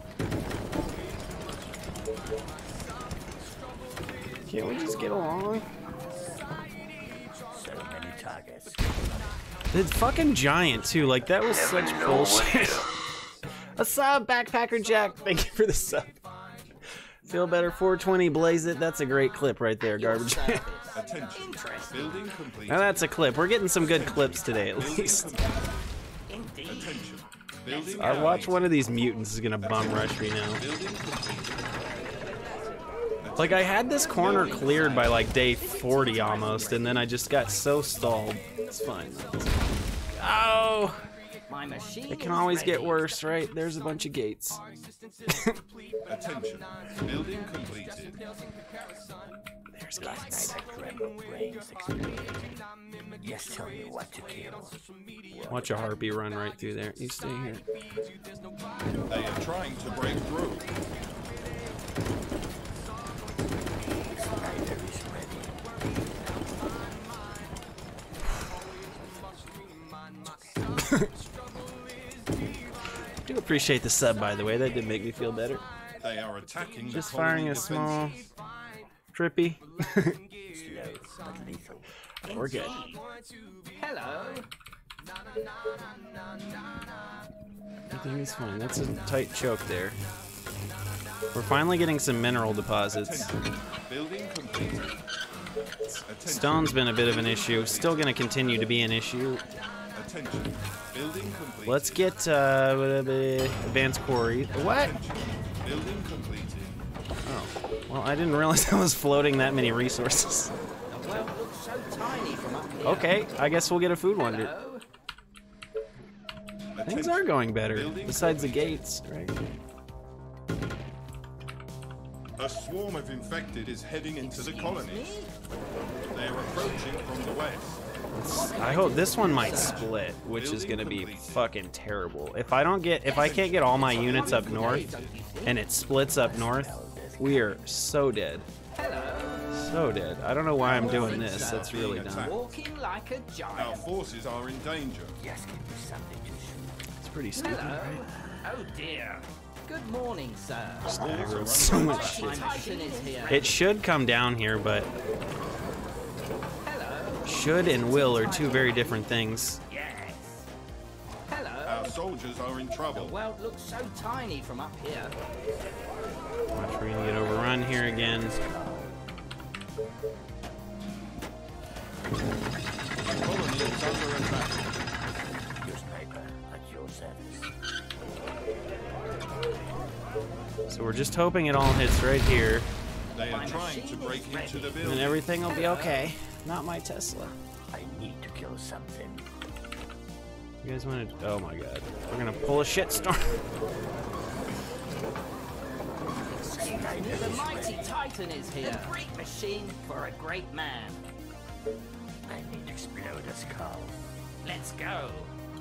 Can't we just get along? So many targets. The fucking giant too, like that was such bullshit. A sub, Backpacker Jack. Thank you for the sub. Feel better, four twenty, blaze it. That's a great clip right there, Garbage. Attention. Building complete. Now that's a clip. We're getting some good clips today, at least. Attention. Building I watch one of these mutants is gonna bum rush me now. Like I had this corner cleared by like day forty almost, and then I just got so stalled. It's fine. Oh! My machine It can always get worse, right? There's a bunch of gates. Attention. Building completed. There's gates. Yes, tell me what to kill. Watch a harpy run right through there. You stay here. They are trying to break through. I do appreciate the sub, by the way. That did make me feel better. They are attacking Just the firing a defenses. small trippy. We're good. Hello. Everything is fine. That's a tight choke there. We're finally getting some mineral deposits. Building completed. Stone's been a bit of an issue. Still going to continue to be an issue. Attention. Building complete. Let's get uh, advanced quarry. What? Building completed. Oh, well, I didn't realize I was floating that many resources. The world looks so tiny from up here. Okay, I guess we'll get a food wonder. Hello. Things are going better, besides the gates, right? A swarm of infected is heading into the colony. They are approaching from the west. I hope this one might split, which is gonna be fucking terrible. If I don't get, if I can't get all my units up north, and it splits up north, we are so dead. So dead. I don't know why I'm doing this. That's really dumb. Walking like a Our giant. forces are in danger. Yes, give me something to shoot. It's pretty stupid, Hello. right? Oh dear. Good morning, sir. There goes so much My shit. machine is here. It should come down here, but Hello. should and will are two very different things. Yes. Hello. Our soldiers are in The trouble. world looks so tiny from up here. Watch, we're gonna get overrun here again. The colony is under attack. Your sniper at your service. So we're just hoping it all hits right here, They are trying to break into the and building. everything will be okay. Not my Tesla. I need to kill something. You guys want to? Oh my God, we're gonna pull a shitstorm. The mighty Titan is here. A great machine for a great man. I need to explode a skull. Let's go.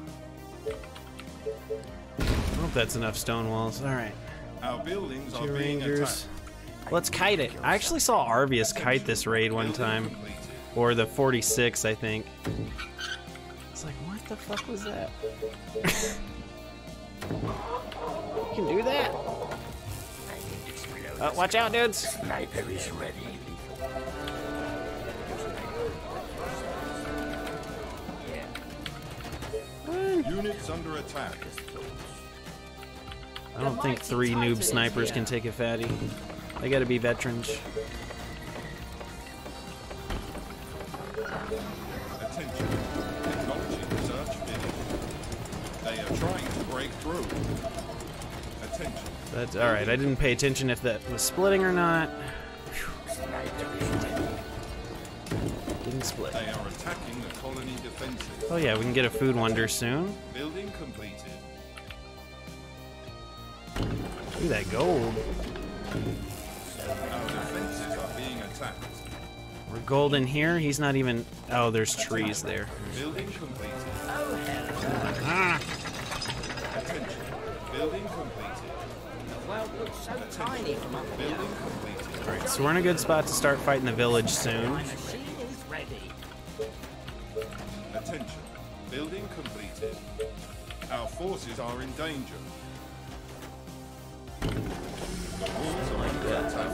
I hope that's enough stone walls. All right, Our buildings are two being rangers. attacked. Let's kite it. I actually saw Arvius kite this raid one time, or the forty-six, I think. It's like, what the fuck was that? You can do that? Uh, watch out, dudes! Sniper is ready. Units under attack. I don't think three noob snipers can take a fatty. They gotta be veterans. Attention. Technology research finished. They are trying to break through. Attention. That's alright, I didn't pay attention if that was splitting or not. Didn't split. They are attacking the colony defenses. Oh yeah, we can get a food wonder soon. Building completed. Look at that gold. Our defenses are being attacked. We're golden here. He's not even. Oh, there's trees there. Building completed. Ah. Attention. Building completed. The world looks so tiny from up here. Building completed. Alright, so we're in a good spot to start fighting the village soon. My machine is ready. Attention. Building completed. Our forces are in danger. The walls are under attack.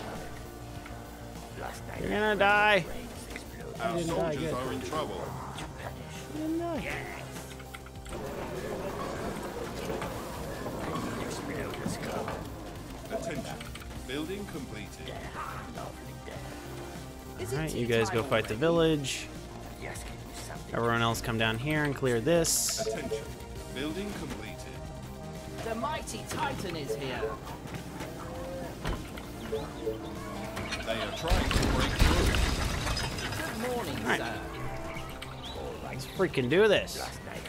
You're gonna die. Our didn't die soldiers good. are in trouble. You didn't die. Attention. Building completed. Alright, you guys go fight the village. Everyone else come down here and clear this. Attention. Building completed. The mighty Titan is here. They are trying to break through. Good morning, Alright. sir. Let's freaking do this.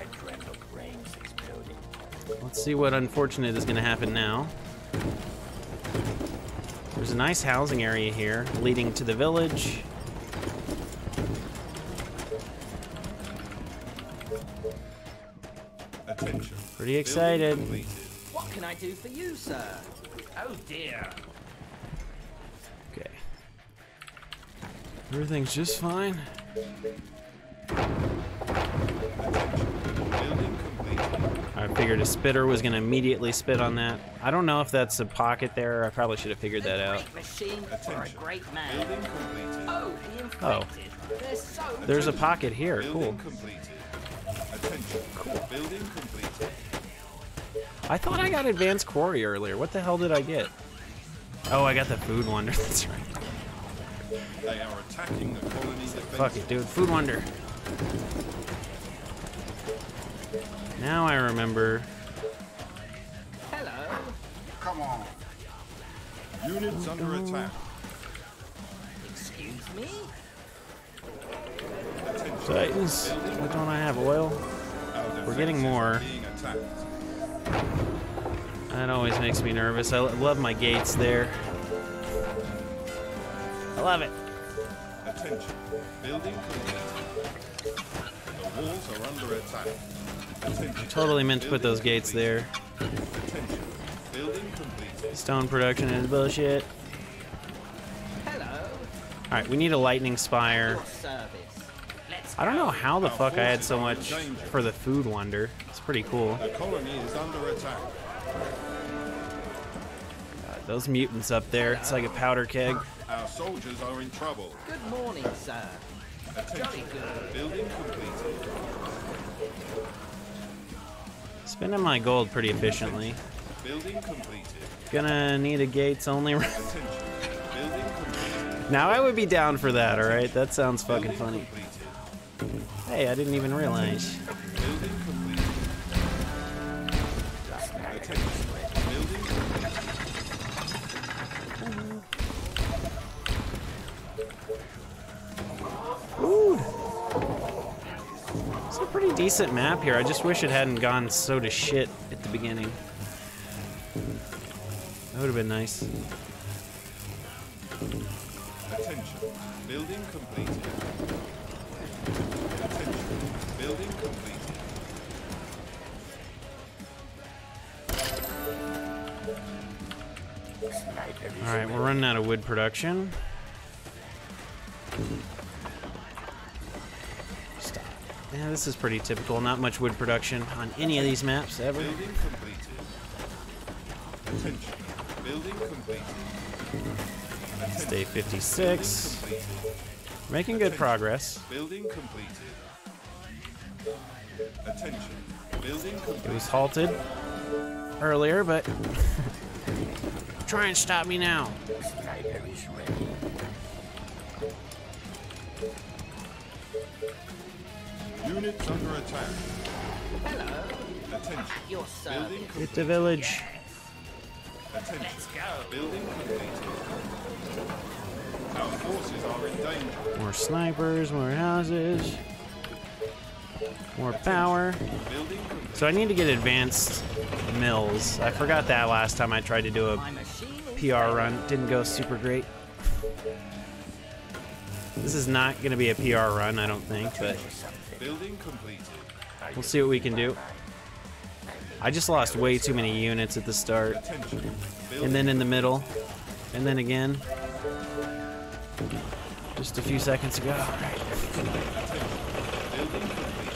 Let's see what unfortunate is gonna happen now. There's a nice housing area here leading to the village. Attention. Pretty excited. Building completed. What can I do for you, sir? Oh dear. Okay. Everything's just fine. Building completed. I figured a spitter was gonna immediately spit on that. I don't know if that's a pocket there. I probably should have figured that A out. great machine for a Attention. great man. Building completed. Oh, the infected. They're so There's a pocket here. Cool. Building completed. Attention. Cool. Building completed. I thought I got advanced quarry earlier. What the hell did I get? Oh, I got the food wonder. That's right. They are attacking the colony defenses. Fuck it, dude. Food wonder. Now I remember. Hello. Come on. Units under attack. Excuse me? Attention. Titans. Why don't I have oil? Our We're getting defenses more. are being attacked. That always makes me nervous. I lo- love my gates there. I love it. Attention. Building completed. The walls are under attack. Attention. Totally meant to put Building those gates completed. there. Attention. Building completed. Stone production is bullshit. Hello. Alright, we need a lightning spire. Your service. Let's I don't know how the Our fuck I had forces so are in much danger. for the food wonder. It's pretty cool. The colony is under attack. God, those mutants up there, it's like a powder keg. Our soldiers are in trouble. Good morning, sir. Attention. Jolly good. Building completed. Spending my gold pretty efficiently. Building completed. Gonna need a gates only. Attention. Building completed. Now I would be down for that, alright? That sounds fucking Building funny. completed. Hey, I didn't even realize. Building completed. Attention. Building completed. Ooh. It's a pretty decent map here. I just wish it hadn't gone so to shit at the beginning. That would have been nice. Attention. Building completed. Attention. Building completed. Alright, we're running out of wood production. Stop. Yeah, this is pretty typical. Not much wood production on any of these maps ever. Building completed. Attention. Building completed. It's day fifty-six. Making good progress. Building completed. Attention. Building completed. It was halted earlier, but try and stop me now. Sniper is ready. Units under attack. Hello. Attention. At your service. Building Hit completed. the village. Attention. Let's go. Building completed. Our forces are in danger. More snipers, more houses, more power. Building completed. So I need to get advanced mills. I forgot that last time I tried to do a My machine is P R ready. run. Didn't go super great. This is not going to be a P R run, I don't think, but Building completed. we'll see what we can do. I just lost way too many units at the start, Attention. and then in the middle, and then again. Just a few seconds ago. Building completed.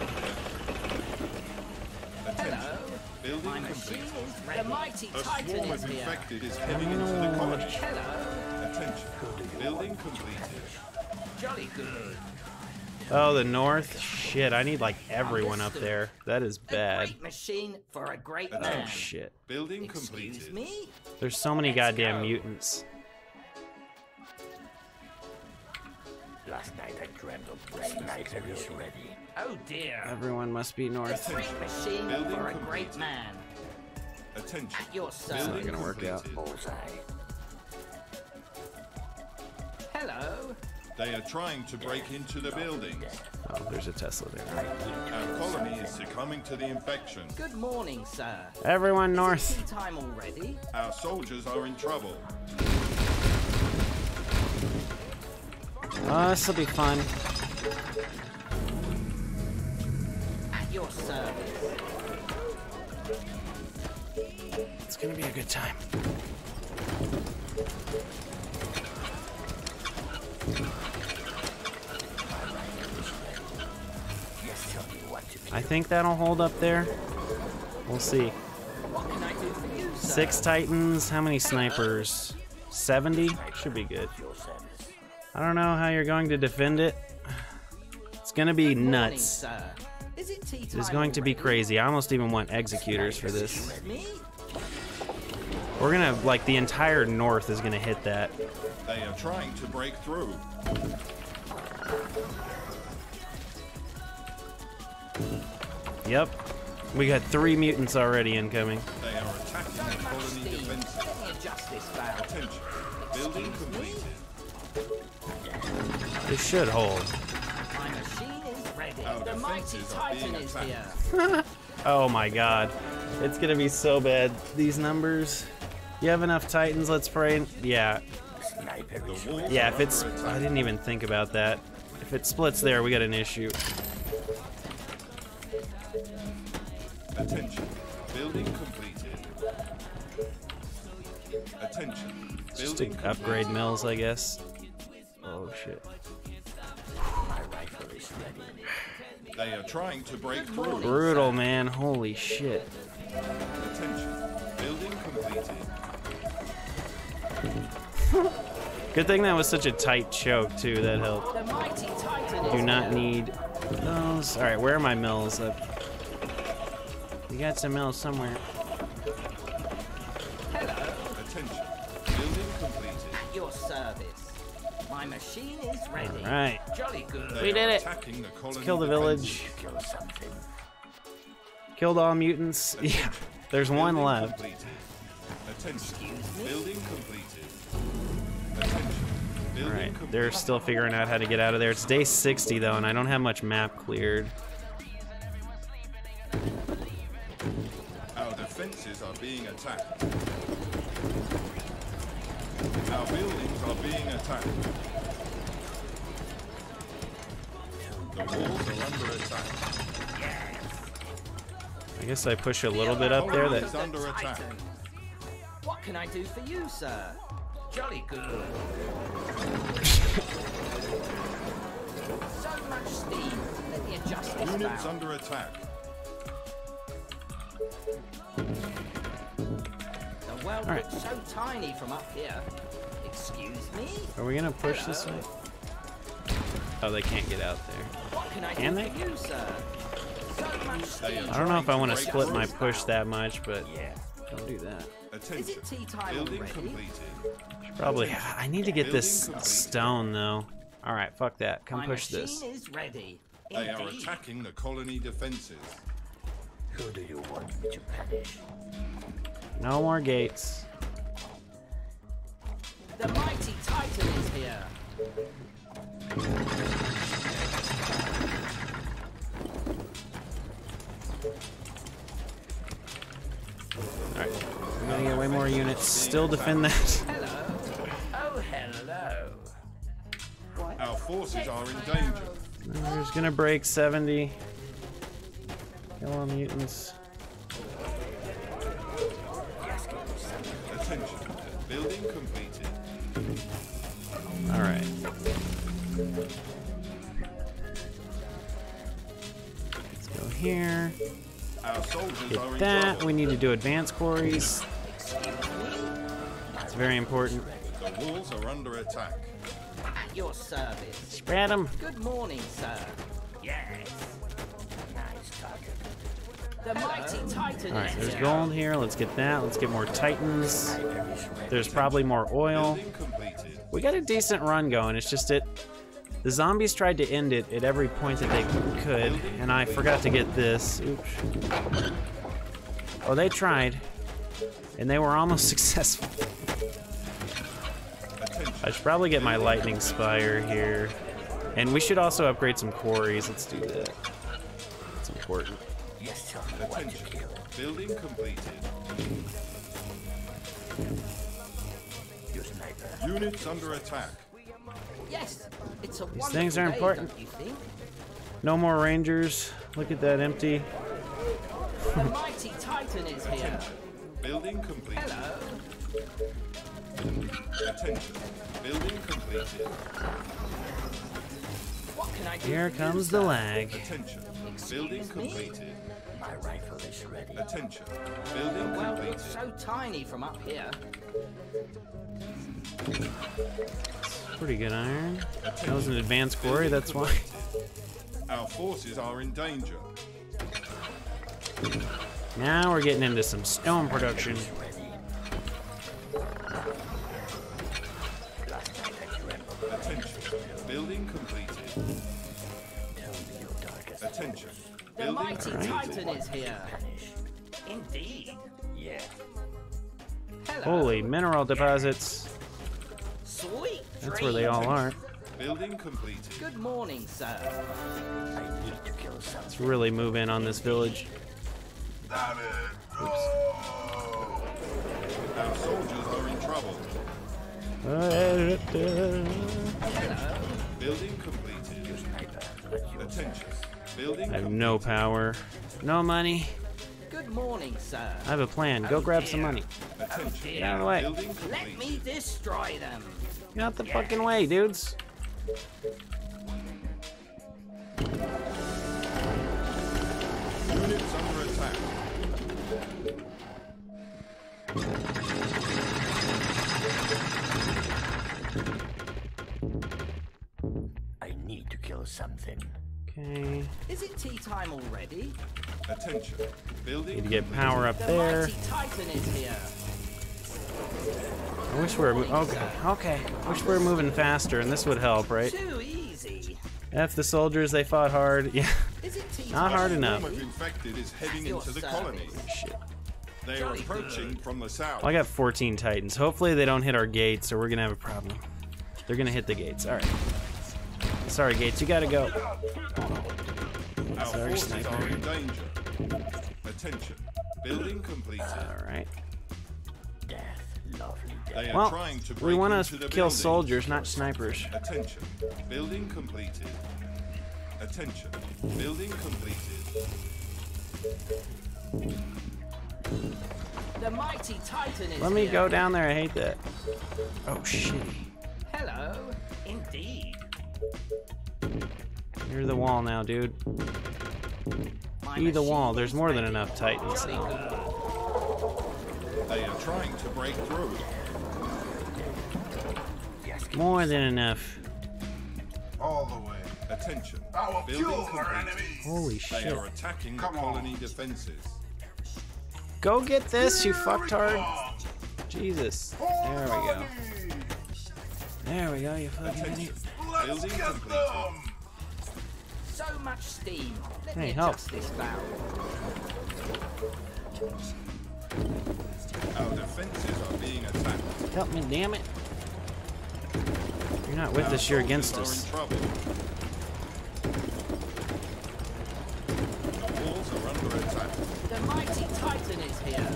Hello. Building My machine completed. is ready. The mighty A Titan swarm is of here. infected is heading into the colony. Hello. Attention. Building completed. Jolly good. Oh, the north? Shit, I need like everyone up there. That is A bad. great machine for a great Oh man. shit. Building Excuse completed. me? There's so many Let's goddamn go. mutants. Last night I dreamt of brain. Sniper is ready. Oh dear. Everyone must be A north. great machine Building for a complete. great man. Attention. At your service. Building gonna work out. completed. Bullseye. Hello. They are trying to break into the buildings. Oh, there's a Tesla there. Our colony is succumbing to the infection. Good morning, sir. Everyone Is north. it tea time already? Our soldiers are in trouble. Oh, this'll be fun. At your service. It's gonna be a good time. Yes, tell me what to do. I think that'll hold up there. We'll see. What can I do for you, sir? Six Titans. How many snipers? seventy? Should be good. Your service. I don't know how you're going to defend it. It's gonna be Good morning, nuts. sir. Is it tea time It's going to be already? crazy. I almost even want executors for this. Excuse me? We're gonna, like, the entire north is gonna hit that. They are trying to break through. Yep. We got three mutants already incoming. They are attacking the colony Steve, defenses. let me adjust this valve. Attention. Building completed. This should hold. My machine is ready. Our The mighty defenses are Titan being is attacked. here. Oh my god. It's gonna be so bad. These numbers. You have enough Titans, let's pray. Yeah. Sniper The is walls Yeah, are if it's... under I attack. didn't even think about that. If it splits there, we got an issue. Attention. Building completed. Attention. Just to Building upgrade completed. mills, I guess. Oh shit. my rifle is ready. They are trying to break Good through. morning. Brutal, man. Holy shit. Attention. Building completed. Good thing that was such a tight choke, too. That helped. The mighty Titan is Do not here. need those. Alright, where are my mills? Uh, you got some mills somewhere. Hello. Attention. Building completed. At your service. My machine is ready. Alright. Jolly good. They We did are it. attacking the colony Kill the defenses. village. Kill something. Killed all mutants. Yeah. There's one Building left. completed. Attention. Excuse me? Building completed. Alright, they're still figuring out how to get out of there. It's day sixty though, and I don't have much map cleared. Our defenses are being attacked. Our buildings are being attacked. The walls are under attack. I guess I push a little bit up there. That is under attack. What can I do for you, sir? Jolly good. So much steam. Let me adjust this Units valve. under attack. The world All right. looks so tiny from up here. Excuse me? are we gonna push this way? Oh, they can't get out there. What can I Can do they? for you, sir? So much steam. I don't know if I want to split my push that much, but Yeah. don't do that. Is Attention. it tea time Building already? completed. Probably. I need to get this Building complete. stone though. All right, fuck that. Come My push machine this. is ready. They are Indeed. attacking the colony defenses. Who do you want me to punish? No more gates. The mighty Titan is here. All right, I'm gonna get way more units. Still defend that. Hello. Oh, hello. Our forces are in danger. We're just gonna break seventy. Kill all mutants. Attention. Building completed. All right. Let's go here. Our soldiers are Get in that. trouble. We need to do advanced quarries. It's very important. The walls are under attack. At your service. Spread them. Good morning, sir. Yes. Nice target. The mighty Titan All right, is there's here. gold here. Let's get that. Let's get more titans. There's probably more oil. Building completed. We got a decent run going. It's just it. The zombies tried to end it at every point that they could, and I forgot to get this. Oops. Oh, they tried, and they were almost successful. I should probably get my lightning spire here, and we should also upgrade some quarries. Let's do that. It's important. Yes, tell me what to kill. Building completed. You sniper. Units under attack. Yes, it's a These things are wonderful day, important. don't you think? No more rangers. Look at that empty. The mighty Titan is here. Building completed. Hello. Attention. Building completed. What can I do Here for comes you, the sir? lag. Attention. Building Excuse me? completed. My rifle is ready. Attention. Building The world completed. looks so tiny from up here. Pretty good iron. That was an advanced quarry, that's why. Our forces are in danger. Now we're getting into some stone production. Attention. Building completed. Attention. The Building mighty completed. Titan is here. Indeed. Yeah. Hello. Holy mineral deposits. Sweet That's where they all are. Building completed. Good morning, sir. I need to kill something. Let's really move in on this village. Damn it. No. Our soldiers are in trouble. I Building completed. Attention. Building have no power. No money. Good morning, sir. I have a plan. Go grab some money. Attention. Get out of the way. Building Let complete. me destroy them. Get out the fucking way, dudes. Units under attack. I need to kill something. Okay. Is it tea time already? Attention. Building Need to get completed. power up The there. mighty Titan is here. I wish we were mo- okay. Okay. Wish we were moving faster, and this would help, right? Too easy. F the soldiers. They fought hard. Yeah. Is it tea Not time hard The enough. swarm of infected is heading Your into the service. colony. Shit. They are Jolly approaching good. from the south. Well, I got fourteen titans. Hopefully they don't hit our gates, or we're gonna have a problem. they're gonna hit the gates. All right. Sorry, gates. You gotta go. Our Sorry, forces sniper. are in danger. Attention. Building completed. All right. Death, lovely death. They are Well, trying to break we want into to the kill building. soldiers, not snipers. Attention. Building completed. Attention. Building completed. The mighty Titan is Let me here. go down there. I hate that. Oh shit. Hello. Indeed. You're the wall now, dude. My Be the wall. machine There's is more than ready. enough Titans. Jolly good. They are trying to break through. More than enough. All the way. Attention. I will Building kill our completed. enemies. Holy They shit. are attacking Come the on. colony defenses. Go get this, you Here we fucktard. come. Jesus. There we go. Colony. There we go, you fucking Attention. idiot. Let's Building get completed. them. So much steam. Let Hey, me help. adjust this valve. Our defenses are being attacked. Help me, damn it. You're not with Our us, you're soldiers against are us. in trouble. The walls are under attack. The mighty Titan is here.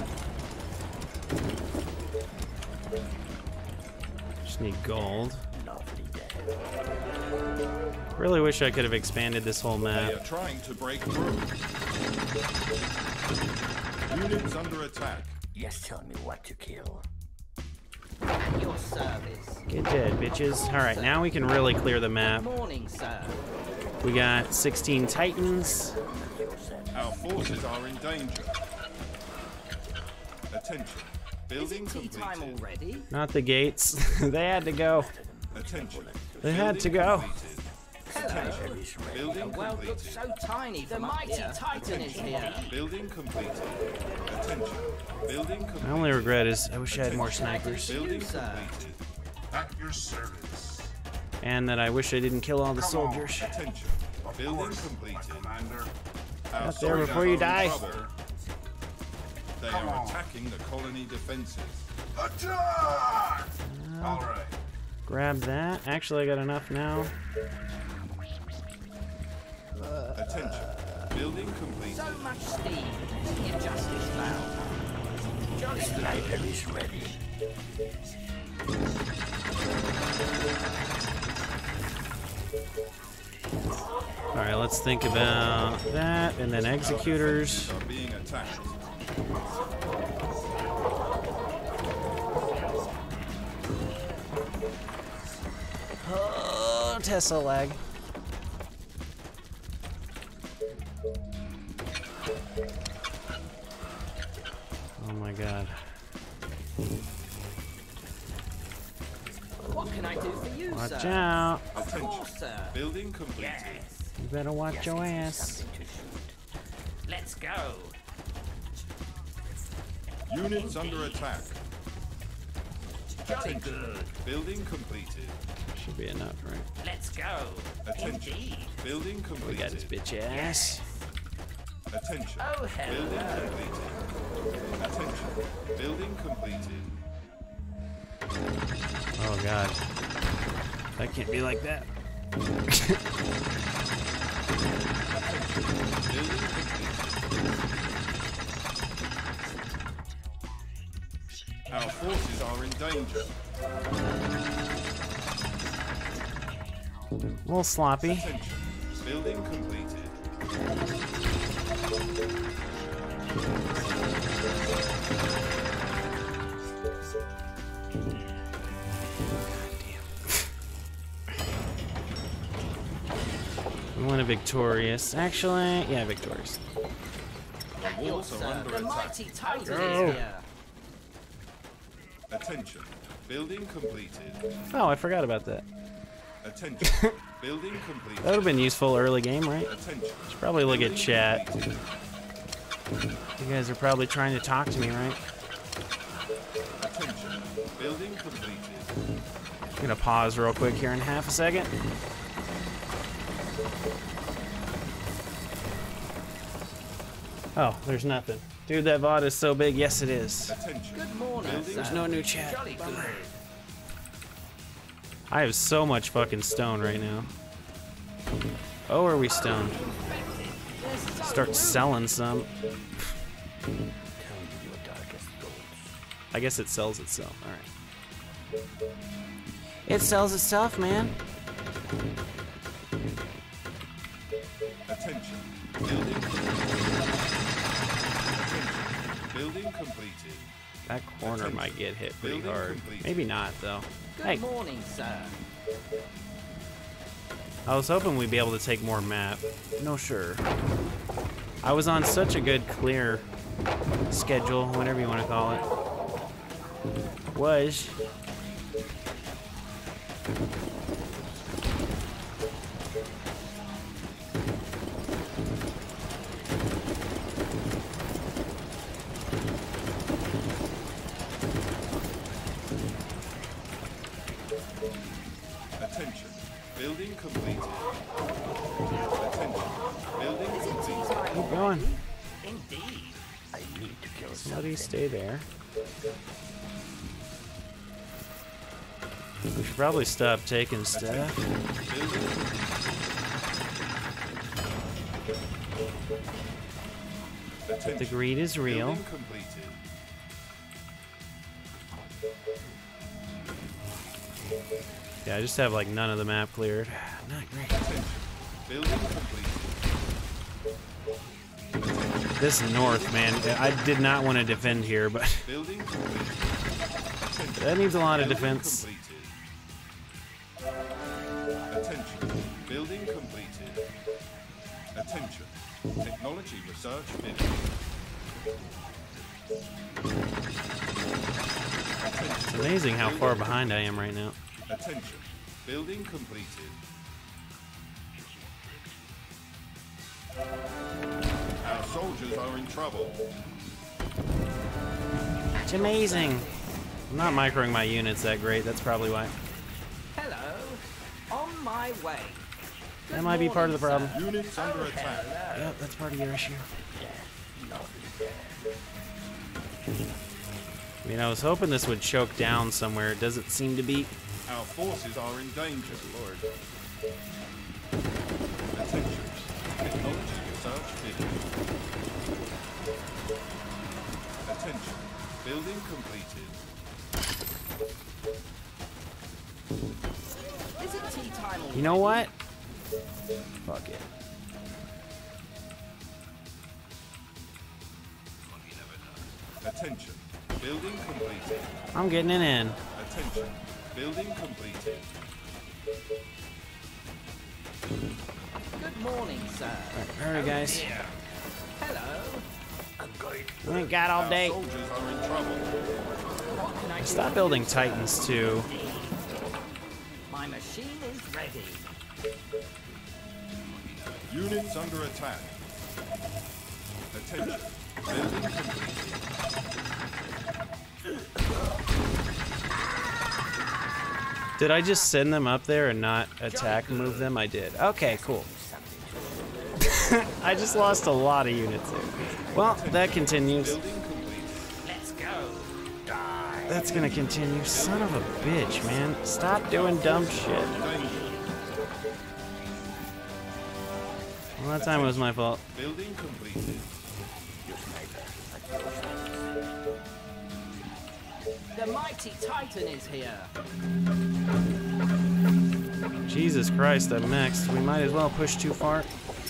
Just need gold. Lovely death. Really wish I could have expanded this whole They map. are trying to break through. Units under attack. Yes, tell me what to kill. At your service. Get dead, bitches. Alright, now we can really clear the map. Morning, sir. We got sixteen Titans. Our forces are in danger. Attention. Is Building it tea time completed. already? Not the gates. They had to go. Attention. They had to Building go. completed. Hello. Building The world looks completed. so tiny. The mighty Titan is here. Building completed. Attention. Building completed. My only regret is I wish I had more snipers. Building sir. completed. At your service. And that I wish I didn't kill all the Come on. soldiers. Attention. Of Building course, my completed. commander. Our Out there soldiers before you are in die. trouble. They Come are on. attacking the colony defenses. Attack! All right. Grab that. Actually, I got enough now. Attention. Building completed. So much steam. Let me adjust this valve. Jolly good. Sniper is ready. Alright, let's think about that. And then executors. Are being attacked. Oh, Tesla lag. Oh my god. What can I do for you, Watch sir? out. Of Attention. course, sir. Building completed. You better watch your ass. Let's go. Units under attack. Jolly good. Building completed. Should be enough, right? Let's go. Attention. Indeed. Building We completed. got his bitch ass. Attention. Oh, hello. Building completed. Attention. Building completed. Oh god. That can't be like that. Building completed. Our forces are in danger. A little sloppy. Attention. Building completed. We want a victorious. Actually, yeah, victorious. At your Walls are sir. under The attack. mighty Titan Go. is here. Attention. Building completed. Oh, I forgot about that. Attention. Building completed. That would have been useful early game, right? Attention. Should probably look at Building chat. completed. You guys are probably trying to talk to me, right? Attention. Building completed. I'm gonna pause real quick here in half a second. Oh, there's nothing. Dude, that V O D is so big. Yes, it is. Attention. Good morning, Building sir. There's no new chat. Jolly good. I have so much fucking stone right now. Oh, are we stoned? Start selling some. I guess it sells itself. Alright. It sells itself, man. Attention. Building. Attention. Building completed. That corner Attention. might get hit pretty Building hard. completed. Maybe not, though. Good Hey, morning, sir. I was hoping we'd be able to take more map. No, sure. I was on such a good clear schedule, whatever you want to call it. Was. Attention. Building completed. Attention. Building completed. Keep going. Indeed. I need to kill Somebody something. stay there. We should probably stop taking stuff. Attention. The greed is real. Building completed. Yeah, I just have like none of the map cleared. Not great. Attention. Building completed. This north, man, I did not want to defend here, but Building completed. Attention. that needs a lot of Building defense. completed. Attention. Building completed. Attention. Technology research finished. It's amazing how far behind I am right now. Attention. Building completed. Our soldiers are in trouble. It's amazing. I'm not microing my units that great, that's probably why. Hello. On my way. That might be part of the problem. Units under attack. Yep, that's part of your issue. I mean, I was hoping this would choke down somewhere. It doesn't seem to be. Our forces are in danger, Lord. Attention. Technology research finished. Attention. Building completed. Is it tea time already? You know what? Fuck it. Attention. Building completed. I'm getting it in. Attention. Building completed. Good morning, sir. Alright, guys. Hello. We ain't got all Our day. soldiers are in trouble. What can I do Stop for building you, sir? Titans too. My machine is ready. Units under attack. Attention. Building completed. Did I just send them up there and not attack move them? I did. Okay, cool. I just lost a lot of units there. Well, that continues. Building completed. Let's go. That's gonna continue. Son of a bitch, man. Stop doing dumb shit. Danger. Well, that time it was my fault. Building completed. The mighty Titan is here. Jesus Christ, I'm next. We might as well push too far.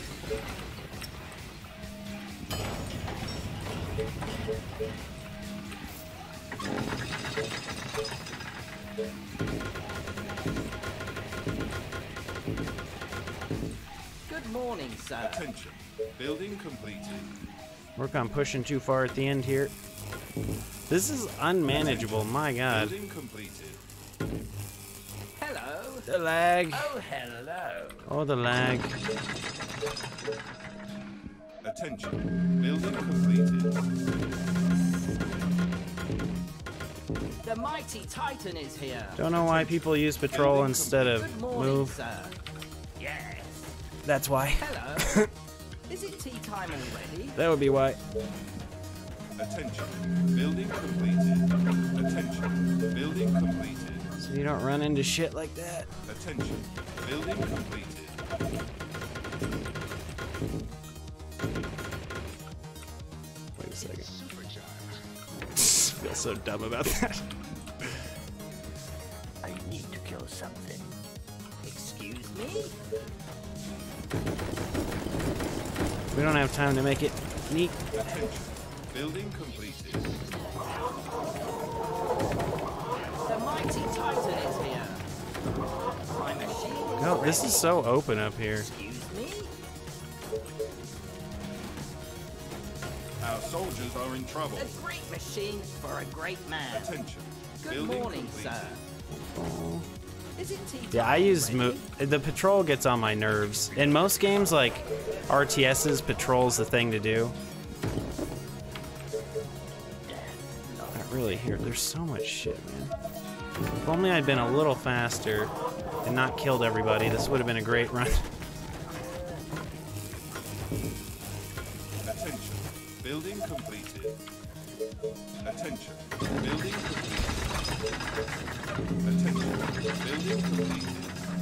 Good morning, sir. Attention. Building completed. Work on pushing too far at the end here. This is unmanageable, my god. Building completed. Hello. The lag. Oh, hello. Oh, the lag. Attention. Building completed. The mighty Titan is here. Don't know why people use patrol instead of Good morning, move. sir. Yes. That's why. Hello. Is it tea time already? That would be why. Attention. Building completed. Attention. Building completed. So you don't run into shit like that. Attention. Building completed. Wait a second. I feel so dumb about that. I need to kill something. Excuse me? We don't have time to make it neat. Attention. Building completed. The mighty Titan is here. My machine is No, this ready. is so open up here. Excuse me? Our soldiers are in trouble. A great machine for a great man. Attention. Good Building morning, completed. sir. Is it tea Yeah, time I use already? mo the patrol gets on my nerves. In most games, like R T S's, patrol's the thing to do. Not really here. There's so much shit, man. If only I'd been a little faster and not killed everybody, this would have been a great run. Attention. Building completed. Attention. Building completed. Attention. Building completed.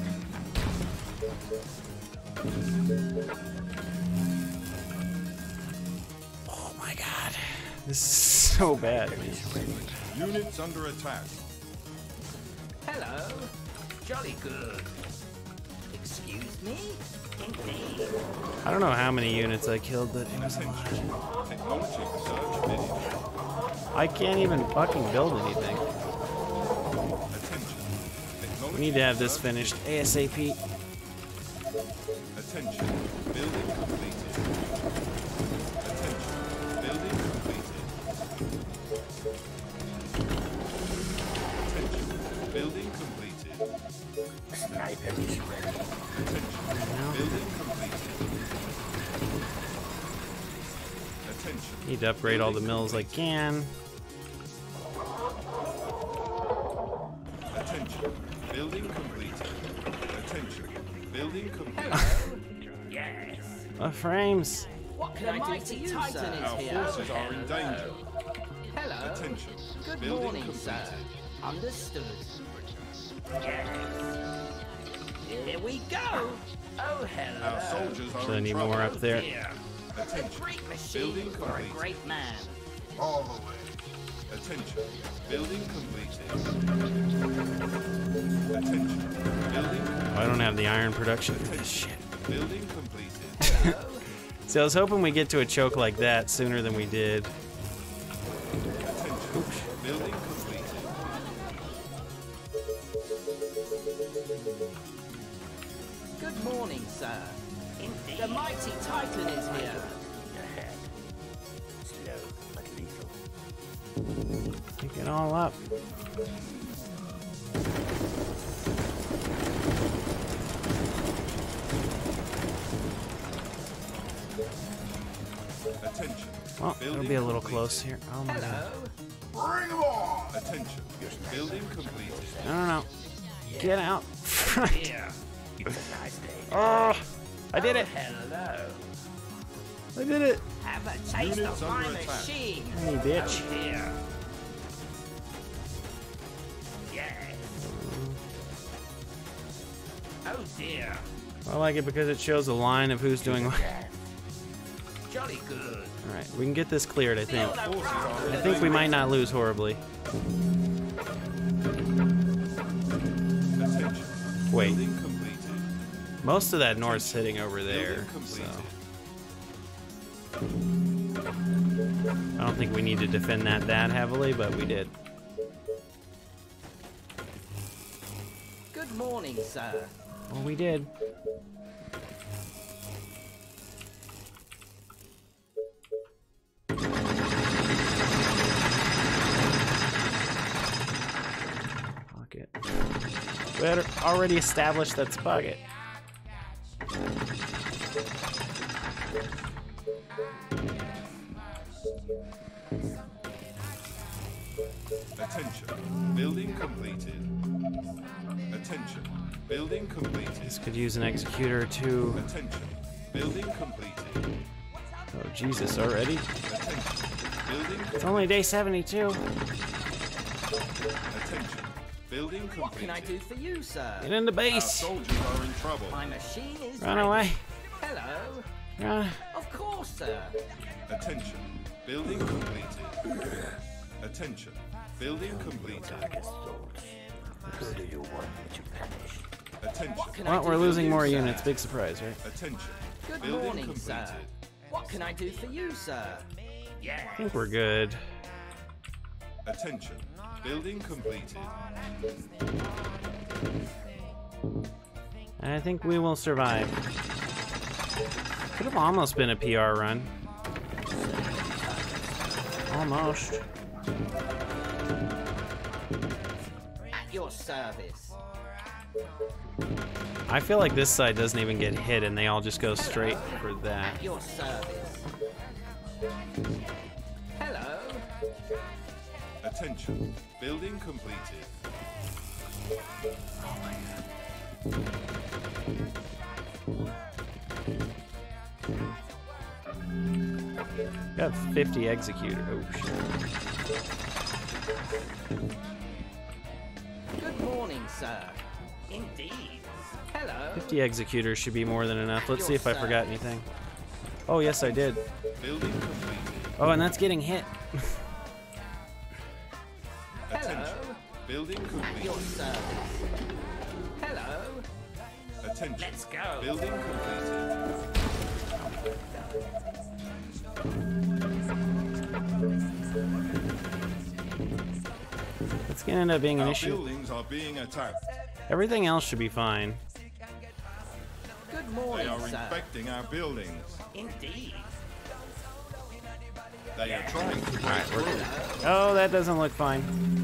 Oh my god. This is so bad, man. Units under attack. Hello. Jolly good. Excuse me? Indeed. I don't know how many units I killed, but it was a lot. Attention. Technology research finished. I can't even fucking build anything. Attention. Technology We need to have this research finished ASAP. Attention. Building completed. Attention. Building completed. Attention. Building completed. Sniper is ready. Attention. Building completed. Attention. Need to upgrade all the mills I can. Attention. Building completed. Attention. Building completed. Yes. The frames. What can The I do mighty for you, Titan sir? is Our here. forces are in danger. Hello. Attention. Good Building morning, completed. sir. Understood. Yes. Here we go. Oh, hello. Our soldiers are So I in need trouble. more up there. Dear. A Attention. great machine Building for a complete. great man. All the way. Attention. Building completed. Attention. Building I don't have the iron production for this shit. Building completed. So I was hoping we get to a choke like that sooner than we did. Attention. Building completed. Good morning, sir. Indeed. The mighty Titan is here. Ahead. Slow but lethal. Pick it all up. Attention. Well, it'll be a little close here. Oh my god. Hello. Bring 'em on! Attention. Building completed. No, no, no. Get out front. Here. It's a nice day. Oh, I did it. Hello. I did it. Have a taste Units of my under attack. machine. Hey, bitch. Oh, dear. Yes. Oh, dear. I like it because it shows a line of who's doing what. Jolly good. Alright, we can get this cleared, I think. Build a Forces are I in think we might not lose horribly. Attention. Wait. Building completed. Most of that north's hitting over there, Building so completed. I don't think we need to defend that that heavily, but we did. Good morning, sir. Well, we did. Pocket. We had already established that's pocket. Attention. Building completed. Attention. Building completed. This could use an executor too. Attention. Building completed. Oh Jesus! Already? Attention. Building It's only day seventy-two. Attention. Building completed. What can I do for you, sir? Get into Our base. soldiers are in trouble. My machine is Run ready. away. Hello. Run. Of course, sir. Attention. Building completed. Attention. Building completed. Who do you want me to punish? Attention. What can I Well, do we're for losing you, more sir? units. Big surprise, right? Attention. Good Building morning, completed. sir. What can I do for you, sir? Yeah. I think we're good. Attention. Building completed. I think we will survive. Could have almost been a P R run. Almost. At your service. I feel like this side doesn't even get hit and they all just go straight for that. At your service. Hello. Attention. Building completed. Oh my god. Got fifty executed. Oh shit. Good morning, sir. Indeed. Hello. fifty executors should be more than enough. Let's see if I forgot anything. Oh yes, I did. Building completed. Oh, and that's getting hit. Attention. Hello. Building At your completed. service. Hello. Attention. Let's go. Building completed. It's gonna end up being an Our issue. buildings are being attacked. Everything else should be fine. Good They morning, are sir. infecting our buildings. Indeed. They are trying to break through. Oh, that doesn't look fine.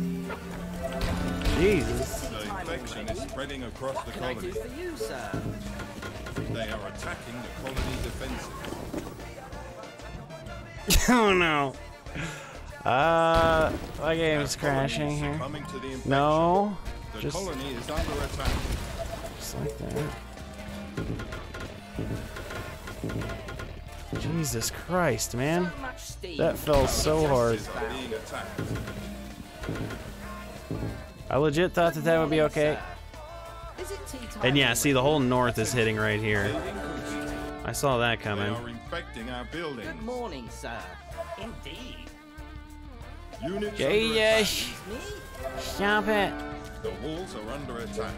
Jesus. The infection is spreading across the What can I do colony. for you, sir? They are attacking the colony defenses. Oh no. Uh, my game's crashing here. Succumbing to the infection. No. The Just, colony is under attack. just like that. Jesus Christ, man. So much steam. That fell so hard. Defenses are being attacked. I legit thought that that would be okay. Is it tea time And yeah, already? see, the whole north is hitting right here. Building completed. I saw that They coming. are infecting our Good buildings. morning, sir. Indeed. Units Yeah, under yeah. attack. Me? Stop it. The walls are under attack.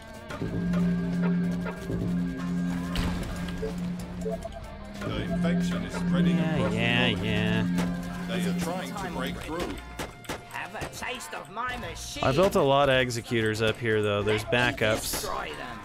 The infection is spreading Yeah, across yeah, the colony. yeah. They are trying to break through. Have a taste of my machine. I built a lot of executors up here, though. There's Let me backups. destroy them.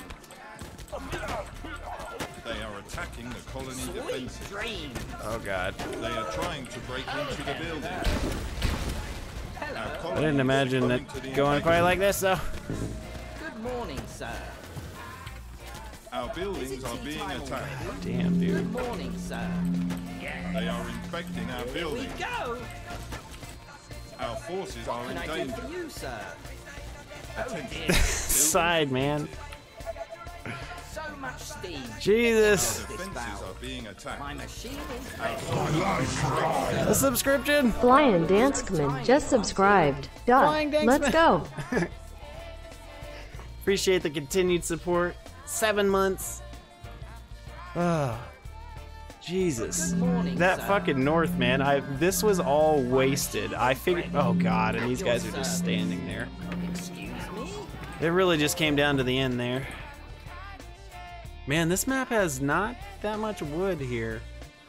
They are attacking the colony Sweet defenses. dreams. Oh god. They are trying to break into the building. Our Hello. I colony didn't is imagine succumbing that to the going quite infection. like this, though. Good morning, sir. Our buildings are being time attacked. Damn, Good dude. morning, sir. They are infecting our Here we buildings. go. Our forces are What in can I do danger. for you, sir? Attention. Side, man. So much steam. Jesus. Our defenses are being attacked. My machine is Our ready. soldiers are in danger. A subscription. Flying Danceman just subscribed. Duh. Flying Danceman. Let's go. Appreciate the continued support. Seven months. Oh, Jesus. Good morning, That sir. fucking north, man. I this was all wasted. I figured. Oh god, and these guys are just standing there. Excuse me? It really just came down to the end there. Man, this map has not that much wood here.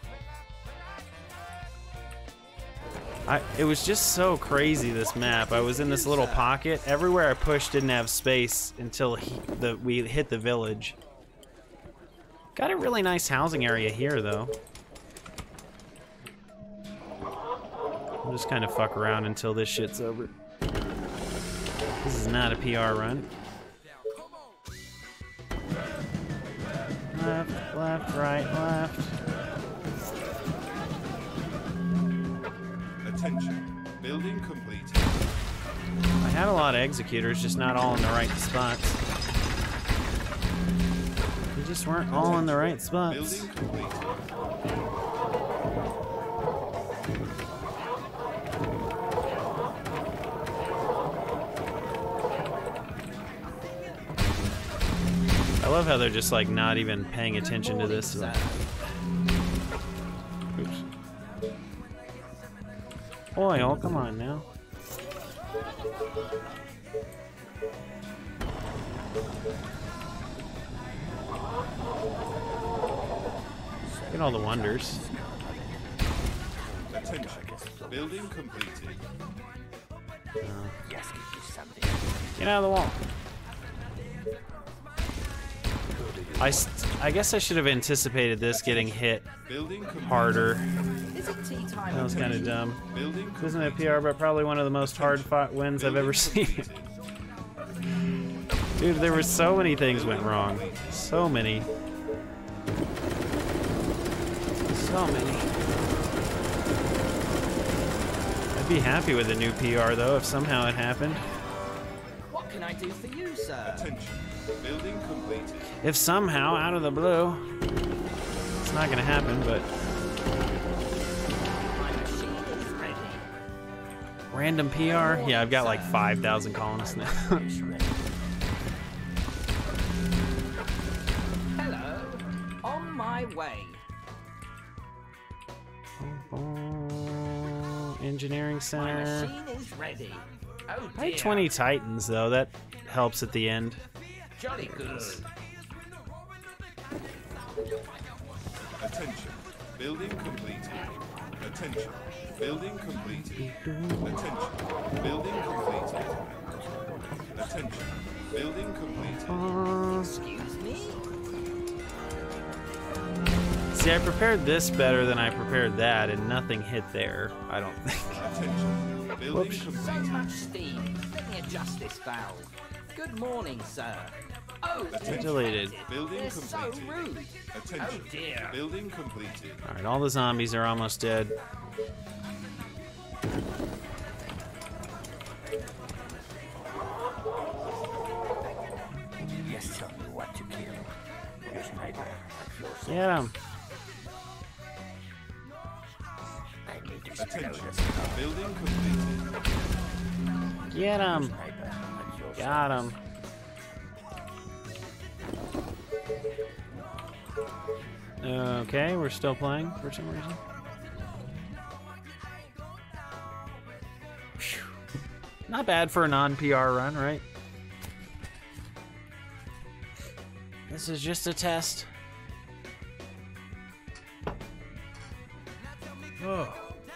I, it was just so crazy, this map. I was in this little pocket. Everywhere I pushed didn't have space until he, the, we hit the village. Got a really nice housing area here, though. I'll just kind of fuck around until this shit's over. This is not a P R run. Left, left, right, left. Attention. Building completed. I had a lot of executors, just not all in the right spots. They just weren't all in the right spots. Building completed. how they're just like not even paying attention to this. Oops. Oil, come on now. Get all the wonders. Attention. Building completed. Uh, get out of the wall. I, st I guess I should have anticipated this getting hit harder. That was kind of dumb. Isn't it P R, but probably one of the most hard-fought wins I've ever seen. Dude, there were so many things went wrong. So many. So many. I'd be happy with a new P R, though, if somehow it happened. What can I do for you, sir? Attention. Building completed. If somehow, out of the blue, it's not gonna happen, but random P R? Yeah, I've got like five thousand colonists now. Hello. On my way. Engineering My center. machine is ready. Oh I dear. had twenty Titans, though. That helps at the end. Jolly good. Attention. Building completed. Attention. Building completed. Attention. Building completed. Attention. Building completed. Excuse me? See, I prepared this better than I prepared that, and nothing hit there, I don't think. Attention. Building Whoops. So completed. much steam. Let me adjust this valve. Good morning, sir. Oh, It deleted. Building they're so completed. rude. Attention. Oh dear. Building completed. Alright, all the zombies are almost dead. Yes, tell me what to kill. Your sniper at your service. Get him. I need to explode Attention. this. Building completed. Get him. Sniper at your Got service. him. Okay, we're still playing for some reason. Phew. Not bad for a non-P R run, right? This is just a test. Oh.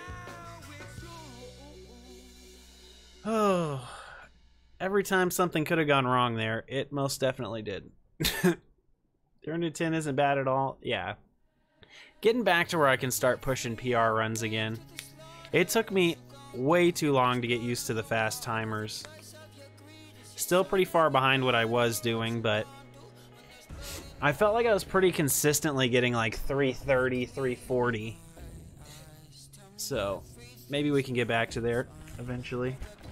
Oh. Every time something could have gone wrong there, it most definitely did. three hundred ten isn't bad at all. Yeah. Getting back to where I can start pushing P R runs again. It took me way too long to get used to the fast timers. Still pretty far behind what I was doing, but I felt like I was pretty consistently getting like three thirty, three forty. So maybe we can get back to there eventually.